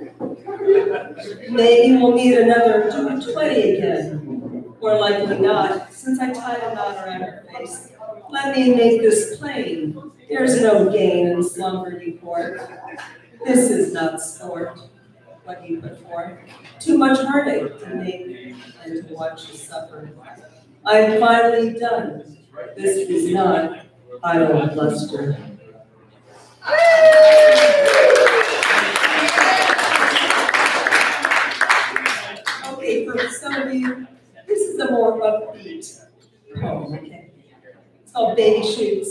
Maybe we'll need another 20 again. Or likely not, since I tied a knot around her face. Let me make this plain. There's no gain in slumber you court. This is not sport, what you put forth. Too much heartache to make and to watch you suffer. I'm finally done. This is not idle bluster. Okay, for some of you, this is a more upbeat poem, okay? It's called Baby Shoots.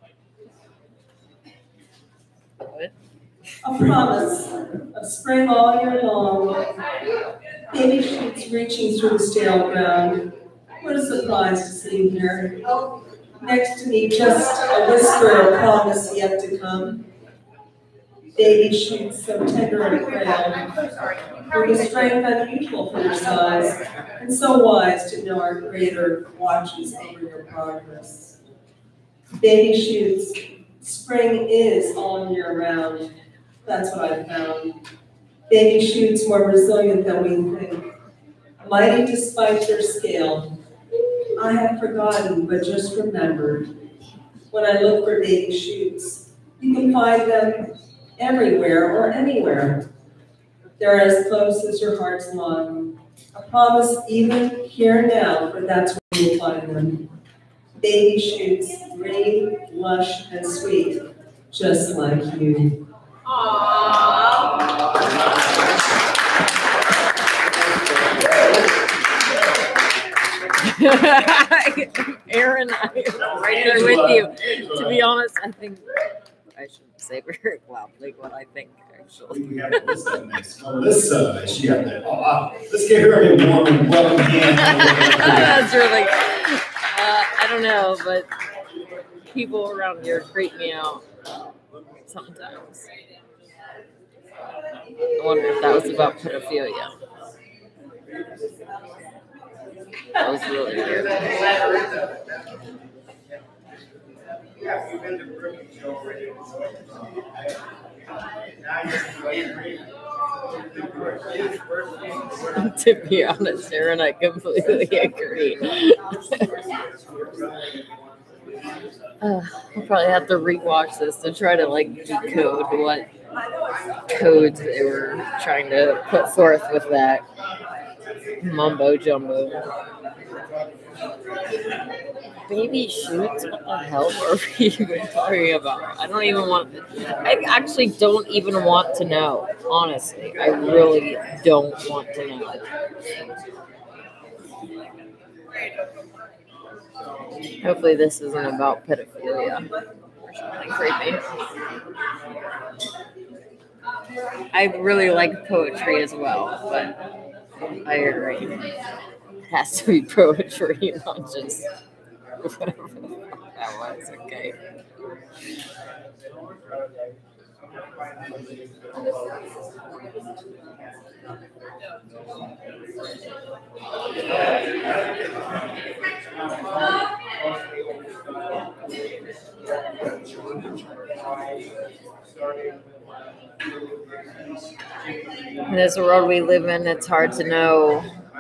A promise of spring all year long. Baby shoots reaching through the stale ground. What a surprise to see you here. Next to me, just a whisper of promise yet to come. Baby shoots so tender and frail, with a strength unusual for your size, and so wise to know our Creator watches over your progress. Baby shoots, spring is all year round. That's what I found. Baby shoots more resilient than we think. Mighty despite their scale. I have forgotten, but just remembered. When I look for baby shoots, you can find them everywhere or anywhere. They're as close as your heart's long. A promise even here and now, but that's where you'll find them. Baby shoots, green, lush, and sweet, just like you. Aaron, I'm right there with you. To be honest, I think I shouldn't say very loudly what I think, actually. We have Alyssa next. Alyssa, she got that. Oh, wow. Let's give her a warm and welcome hand. That's really, I don't know, but people around here creep me out sometimes. I wonder if that was about pedophilia. That was really weird. To be honest, Aaron, I completely agree. I'll probably have to rewatch this to try to decode what codes they were trying to put forth with that mumbo jumbo. Baby shoots? What the hell are we even talking about? I actually don't even want to know. Honestly, I really don't want to know. Hopefully this isn't about pedophilia or something creepy. I really like poetry as well, but I agree. It has to be poetry, not just whatever the fuck that was. Okay. In this world we live in, it's hard to know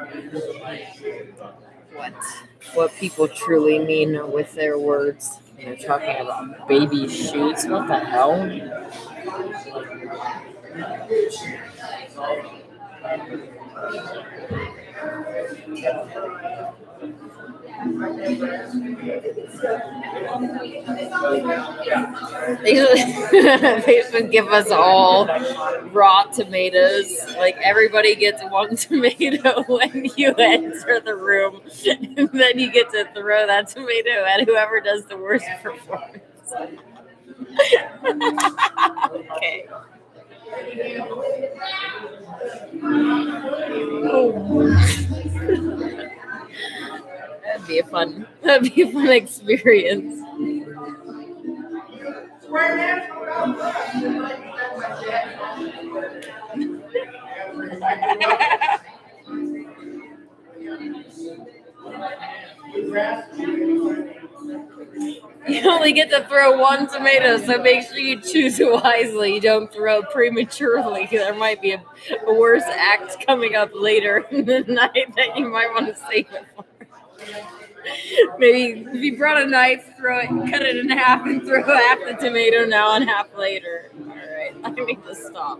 what people truly mean with their words. They're talking about baby shoots. What the hell? They should give us all raw tomatoes. Like, everybody gets one tomato when you enter the room, and then you get to throw that tomato at whoever does the worst performance. Okay. That'd be a fun experience. You only get to throw one tomato, so make sure you choose wisely. You don't throw prematurely. There might be a worse act coming up later in the night that you might want to save it for. Maybe if you brought a knife, throw it, cut it in half, and throw half the tomato now and half later. All right, I need to stop.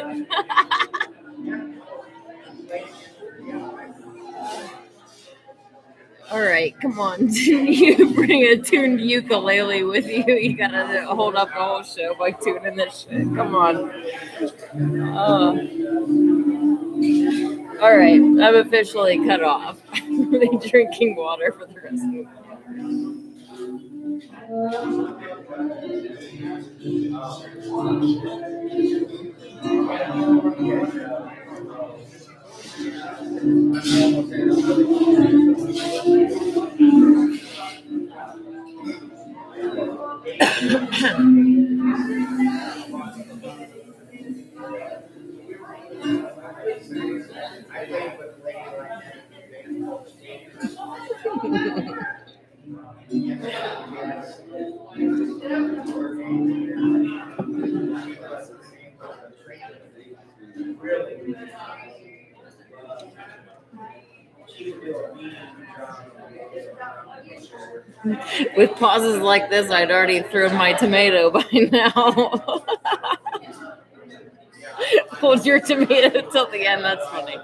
All right, come on. You bring a tuned ukulele with you. You gotta hold up the whole show by tuning this shit. Come on. All right, I'm officially cut off. I'm really drinking water for the rest of the With pauses like this, I'd already thrown my tomato by now. Hold your tomato till the end. That's funny.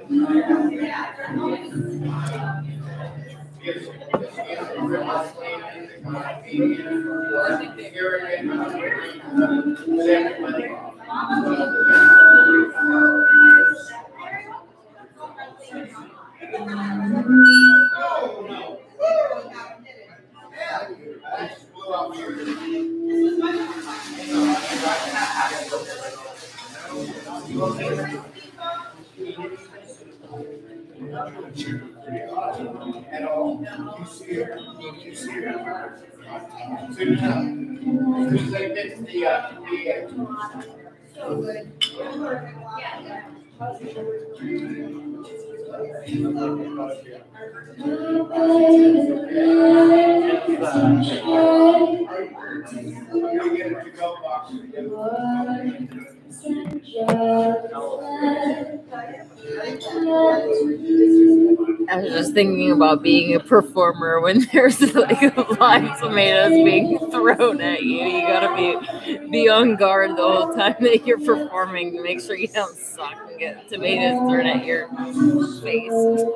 I was just thinking about being a performer when there's like live tomatoes being thrown at you. You gotta be on guard the whole time that you're performing to make sure you don't suck and get tomatoes thrown at your face.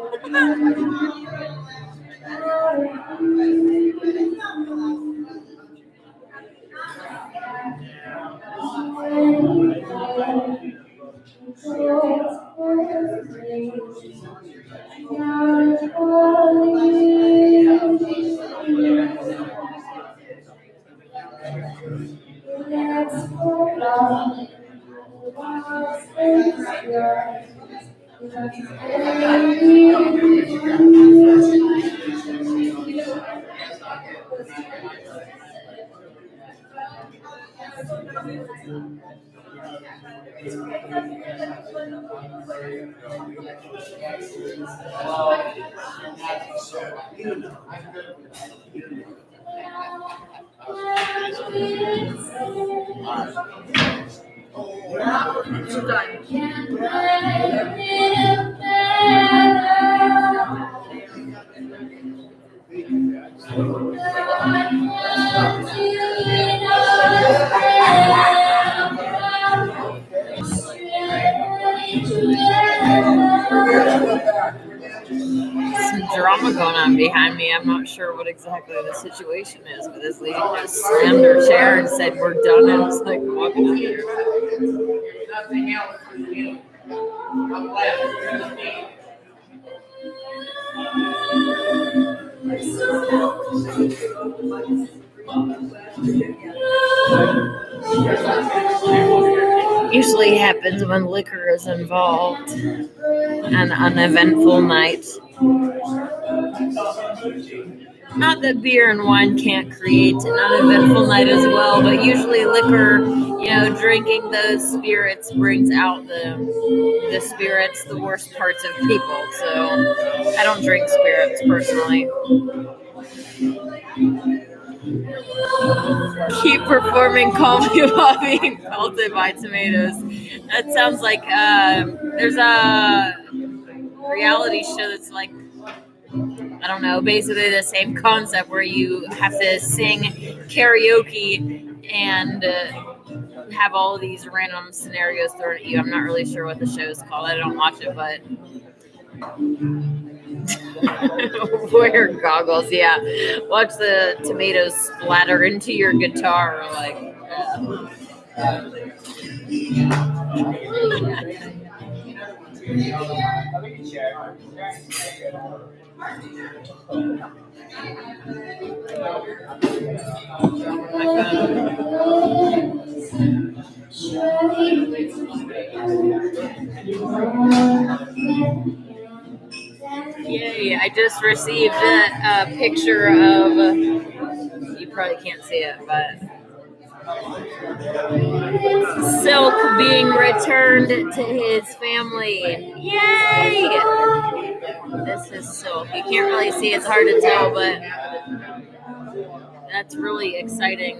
Some drama going on behind me. I'm not sure what exactly the situation is, but this lady just slammed her chair and said, "We're done." And I was like walking up here. Nothing else for you. I'm glad you're me. Usually happens when liquor is involved. An uneventful night. Not that beer and wine can't create an uneventful night as well, but usually liquor, drinking those spirits brings out the spirits, the worst parts of people. So I don't drink spirits personally. Keep performing, call me about being pelted by tomatoes. That sounds like there's a reality show that's like, I don't know, basically the same concept where you have to sing karaoke and have all of these random scenarios thrown at you. I'm not really sure what the show is called. I don't watch it, but wear goggles, yeah. Watch the tomatoes splatter into your guitar, like. Yay, I just received a picture of, you probably can't see it, but Silk being returned to his family. Yay! This is Silk. You can't really see, it's hard to tell, but that's really exciting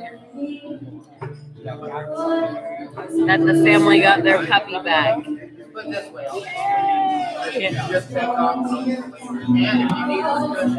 that the family got their puppy back. Put this way, Yeah. just take off. And if you need a discussion,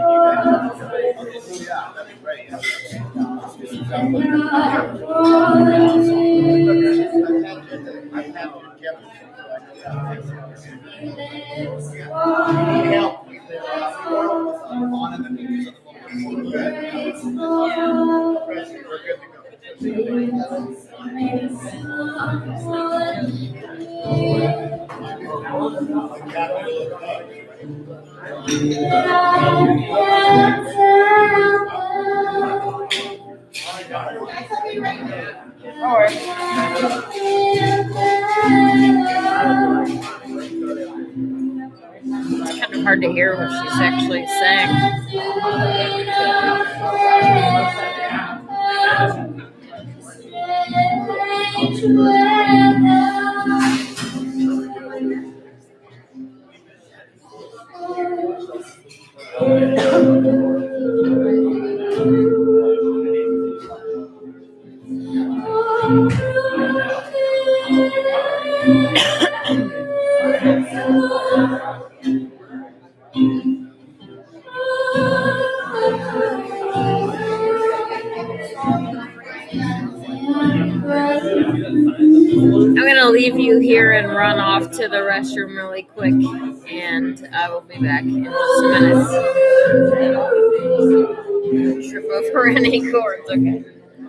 you It's kind of hard to hear what she's actually saying. I'm going to leave you here and run off to the restroom really quick, and I will be back in just a minute. Trip over any cords, okay.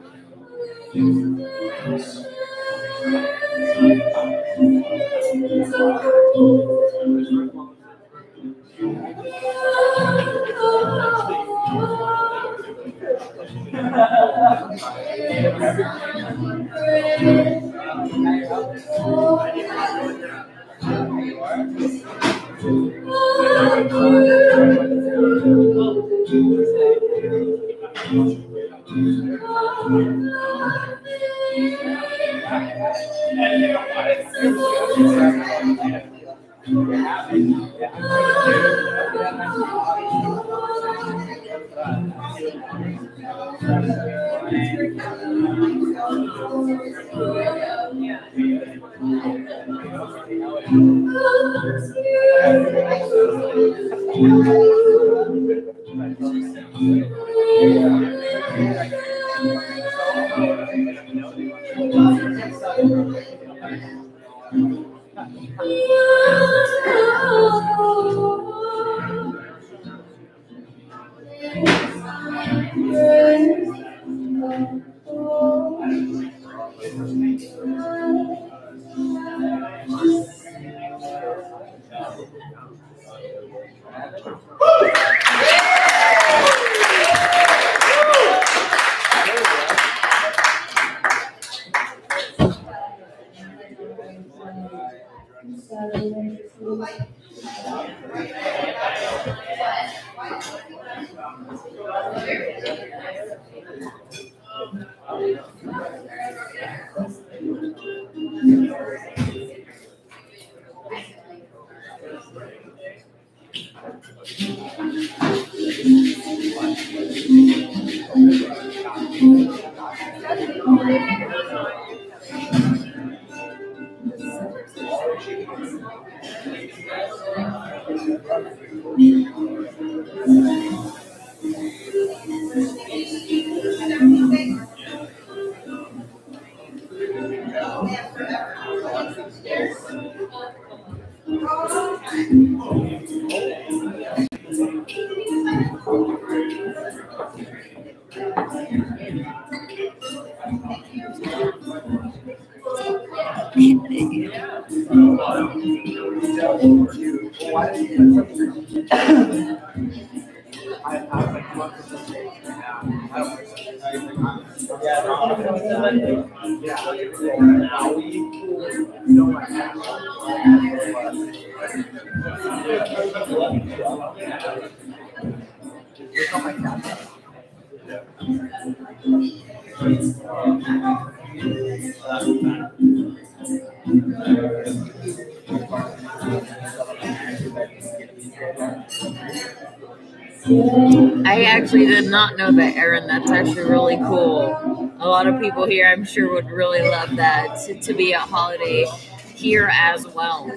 I actually did not know that, Erin. That's actually really cool. A lot of people here, I'm sure, would really love that to be a holiday here as well.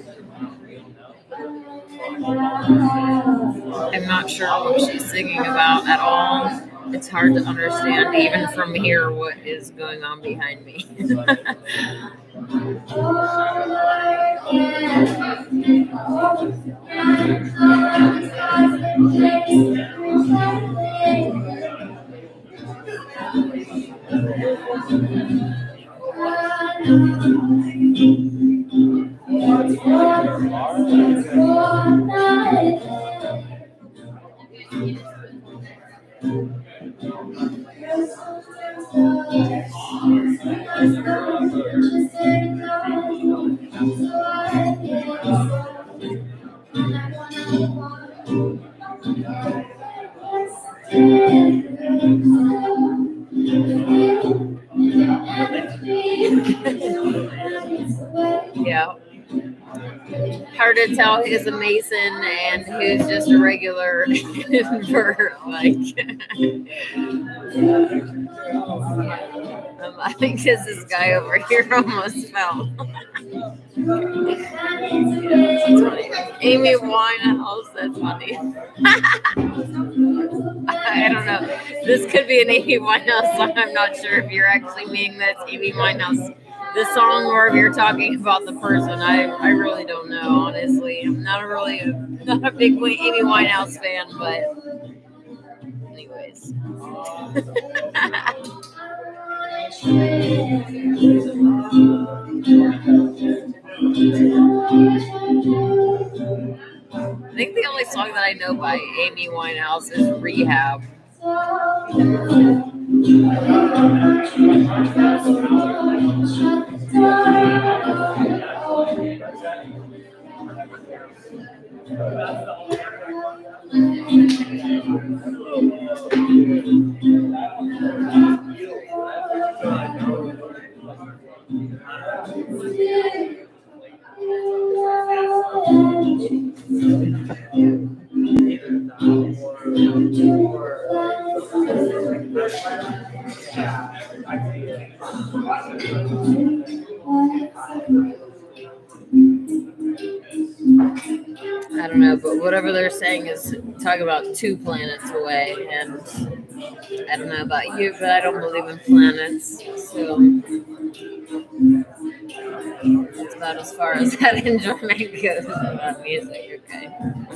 I'm not sure what she's singing about at all. It's hard to understand even from here what is going on behind me. Yeah. Hard to tell who's a Mason and who's just a regular invert. Like, I think this guy over here almost fell. Amy Winehouse, that's funny. I don't know. This could be an Amy Winehouse song. I'm not sure if you're actually meaning that's Amy Winehouse, the song, or if you're talking about the person. I really don't know, honestly. I'm not a big Amy Winehouse fan, but anyways. I think the only song that I know by Amy Winehouse is Rehab. I don't know, but whatever they're saying is talking about 2 planets away, and I don't know about you, but I don't believe in planets, so that's about as far as that enjoyment goes about music, okay?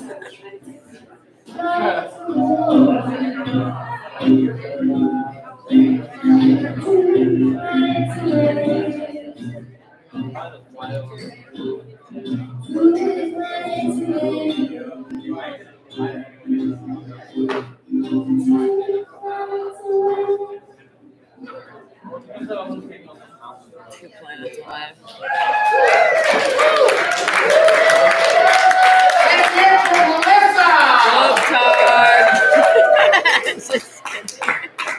Two planets away. Just kidding.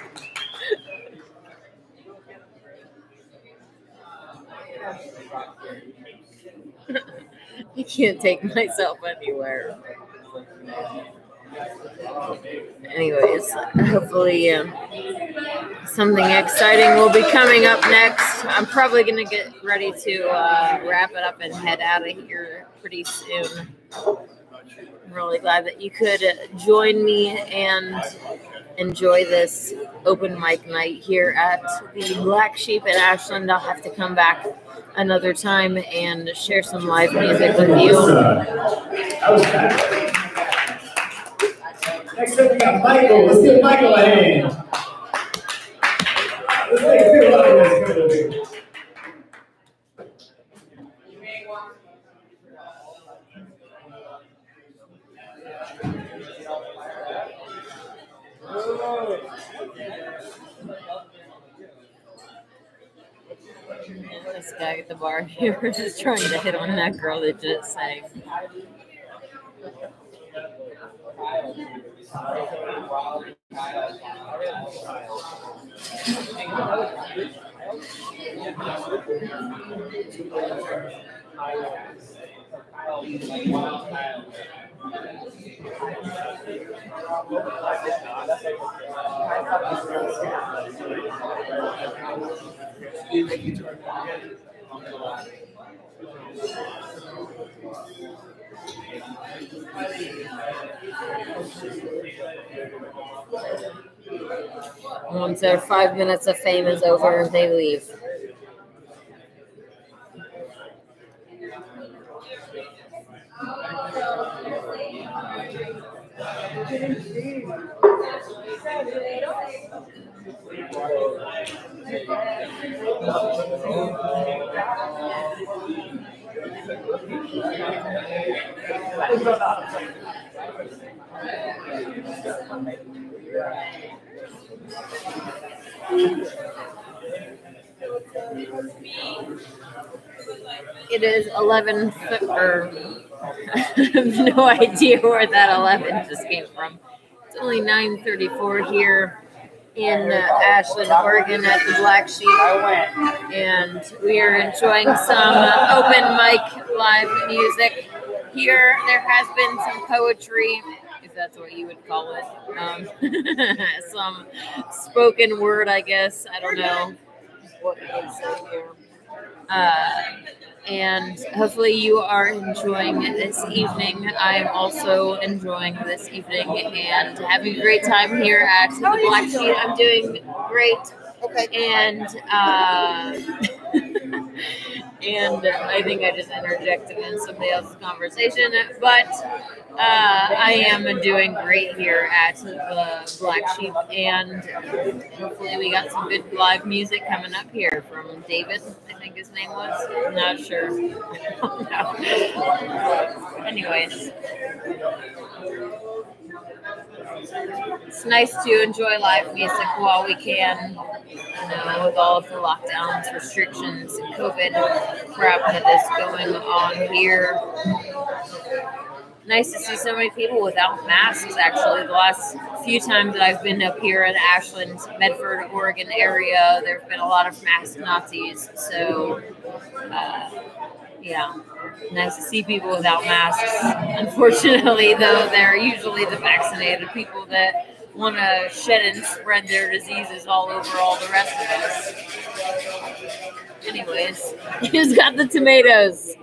I can't take myself anywhere. Anyways, hopefully something exciting will be coming up next. I'm probably going to get ready to wrap it up and head out of here pretty soon. I'm really glad that you could join me and enjoy this open mic night here at the Black Sheep in Ashland. I'll have to come back another time and share some live music with you. Next up, we got Michael. Let's give Michael a hand. Let's make a big lot of this. Come over here. This guy at the bar here was just trying to hit on that girl that just sang. Once their 5 minutes of fame is over, they leave. It is 11, or I have no idea where that 11 just came from. It's only 9:34 here in Ashland, Oregon at the Black Sheep, and we are enjoying some open mic live music. Here there has been some poetry, if that's what you would call it, some spoken word, I guess. I don't know what you would say here. And hopefully you are enjoying this evening. I am also enjoying this evening and having a great time here at the Black Sheep. I'm doing great. Okay. And and I think I just interjected in somebody else's conversation, but I am doing great here at the Black Sheep, and hopefully we got some good live music coming up here from David, I think his name was. I'm not sure. No. Anyways. It's nice to enjoy live music while we can, with all of the lockdowns, restrictions, and COVID crap that is going on here. Nice to see so many people without masks, actually. The last few times that I've been up here in Ashland, Medford, Oregon area, there have been a lot of mask Nazis. So, yeah, nice to see people without masks. Unfortunately, though, they're usually the vaccinated people that want to shed and spread their diseases all over all the rest of us. Anyways, who's got the tomatoes?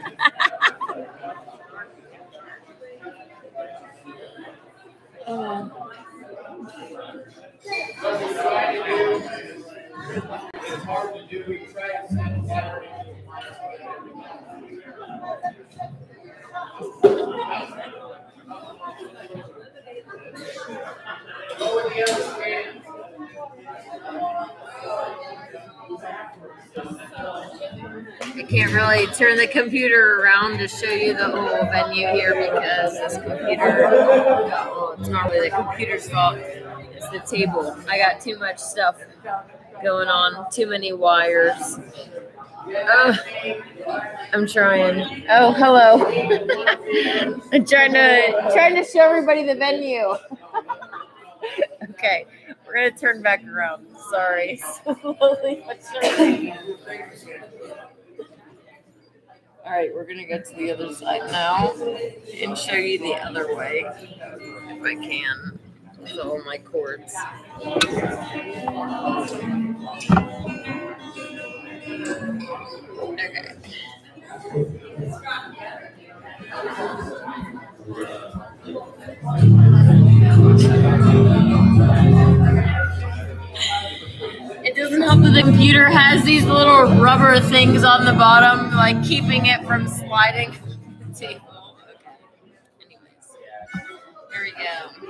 I can't really turn the computer around to show you the whole venue here because this computer, well, it's not really the computer's fault, it's the table. I got too much stuff going on, too many wires. I'm trying. Oh, hello. I'm trying to show everybody the venue. Okay, we're gonna turn back around. Sorry. Slowly but surely. All right, we're gonna go to the other side now and show you the other way if I can with all my cords. Okay. It doesn't help that the computer has these little rubber things on the bottom, like keeping it from sliding the table. Okay. Anyways, here we go.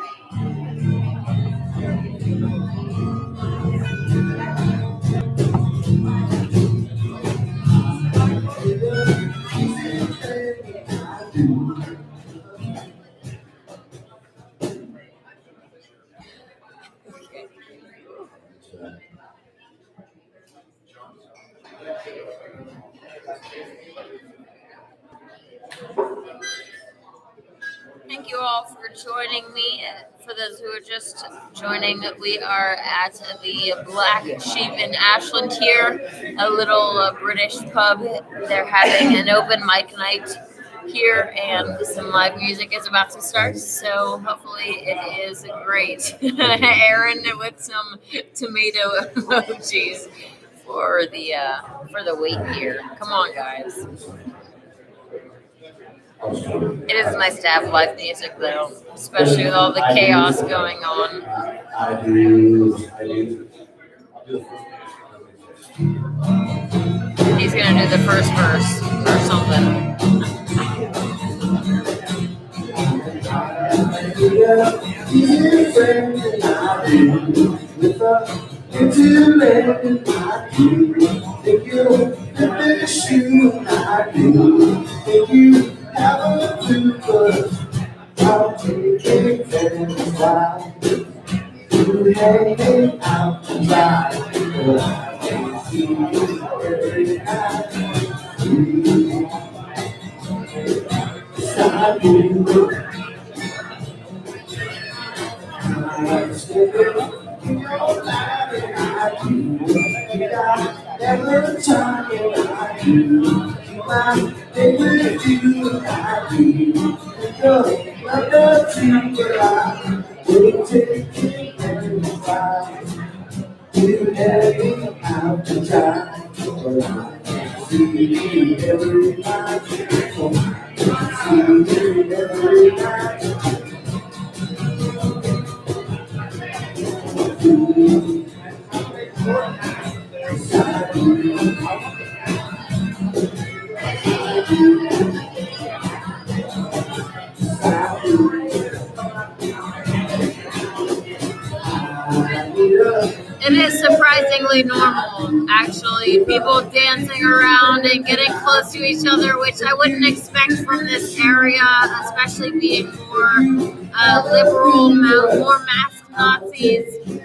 Thank you all for joining me. For those who are just joining, we are at the Black Sheep in Ashland here, a little British pub. They're having an open mic night here, and some live music is about to start, so hopefully it is great. Aaron with some tomato emojis for the wait here. Come on, guys. It is nice to have live music though, especially with all the chaos going on. I do. He's gonna do the first verse or something. It is surprisingly normal, actually. People dancing around and getting close to each other, which I wouldn't expect from this area, especially being more liberal, more masked Nazis.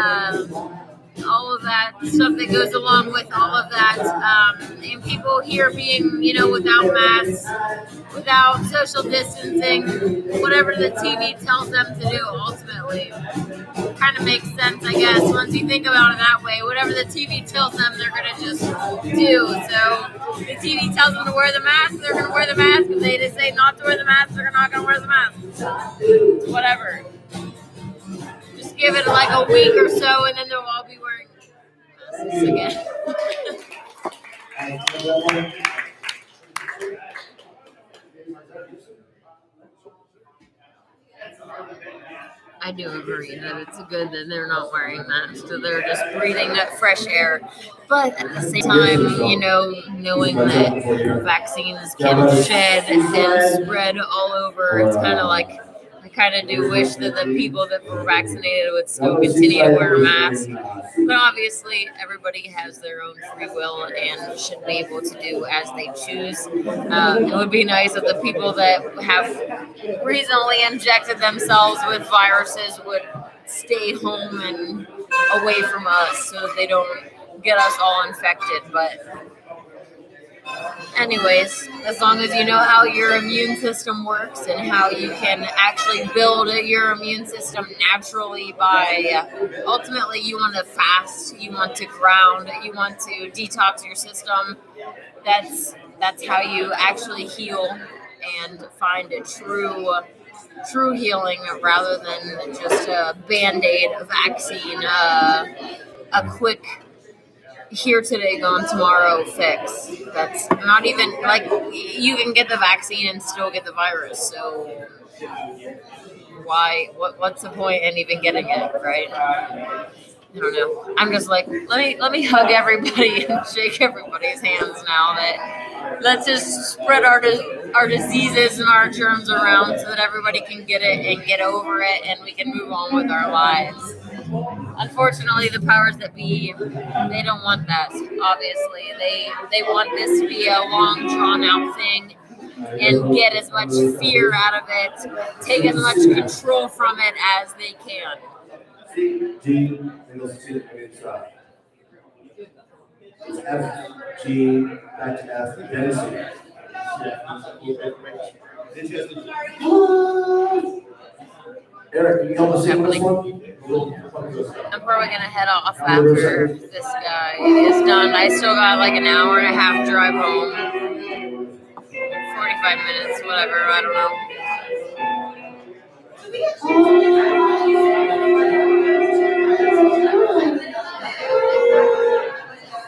All of that stuff that goes along with all of that, and people here being, without masks, without social distancing, whatever the TV tells them to do, ultimately. Kind of makes sense, I guess, once you think about it that way. Whatever the TV tells them, they're going to just do. So the TV tells them to wear the mask, they're going to wear the mask. If they just say not to wear the mask, they're not going to wear the mask. Whatever. Just give it like a week or so, and then they'll all be wearing masks again. I do agree that it's good that they're not wearing masks, so they're just breathing that fresh air. But at the same time, knowing that vaccines can shed and spread all over, it's kind of like, I kind of do wish that the people that were vaccinated would still continue to wear a mask. But obviously, everybody has their own free will and should be able to do as they choose. It would be nice if the people that have recently injected themselves with viruses would stay home and away from us so that they don't get us all infected. But anyways, as long as you know how your immune system works and how you can actually build your immune system naturally by, ultimately you want to fast, you want to ground, you want to detox your system. That's how you actually heal and find a true healing rather than just a Band-Aid, a vaccine, a quick here today, gone tomorrow fix. That's not even, like, you can get the vaccine and still get the virus, so what's the point in even getting it, right? I don't know. I'm just like, let me hug everybody and shake everybody's hands now. Let's just spread our diseases and our germs around so that everybody can get it and get over it and we can move on with our lives. Unfortunately, the powers that be, they don't want that, obviously. They want this to be a long, drawn-out thing and get as much fear out of it, take as much control from it as they can. G, and those two, it's F, G, back to F, then it's Eric, can you help us sing this one? I'm probably gonna head off after this guy is done. I still got like an hour and a half drive home. 45 minutes, whatever, I don't know.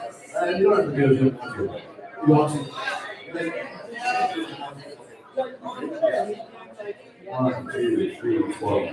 You don't have to do it. You want to. 1, 2, 3, 4.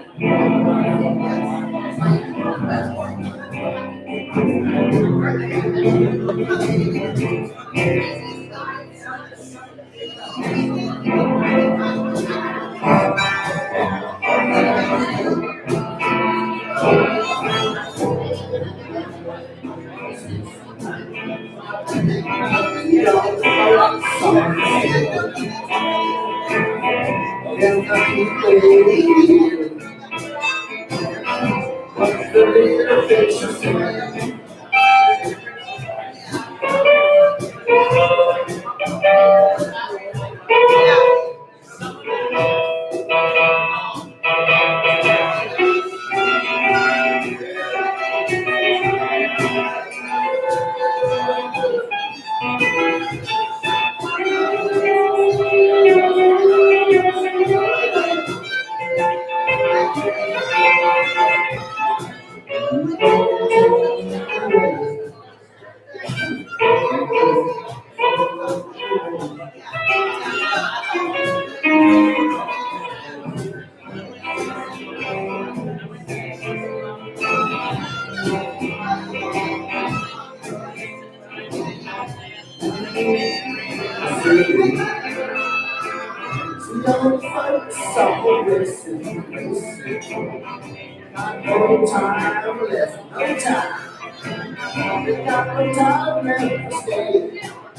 No time left, no time. We got no time left to stay.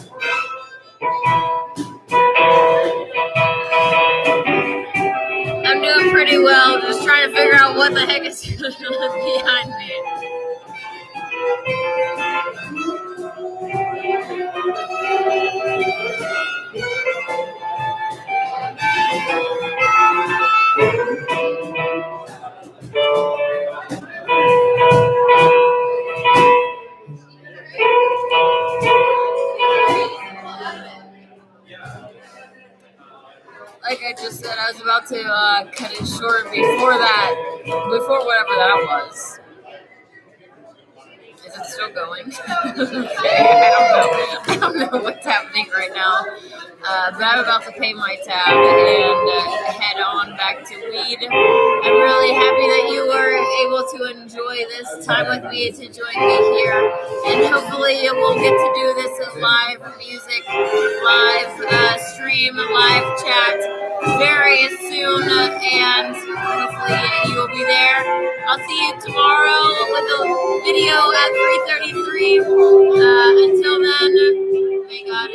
I'm doing pretty well, just trying to figure out what the heck is behind me. Like I just said, I was about to cut it short before whatever that was. Is it still going? Okay, I don't know what's happening right now. But I'm about to pay my tab and head on back to weed. I'm really happy that you were able to enjoy this time with me. It's enjoying me here. And hopefully we'll get to do this as live music, live stream, live chat very soon. And hopefully you will be there. I'll see you tomorrow with a video at 3:33. Until then, may God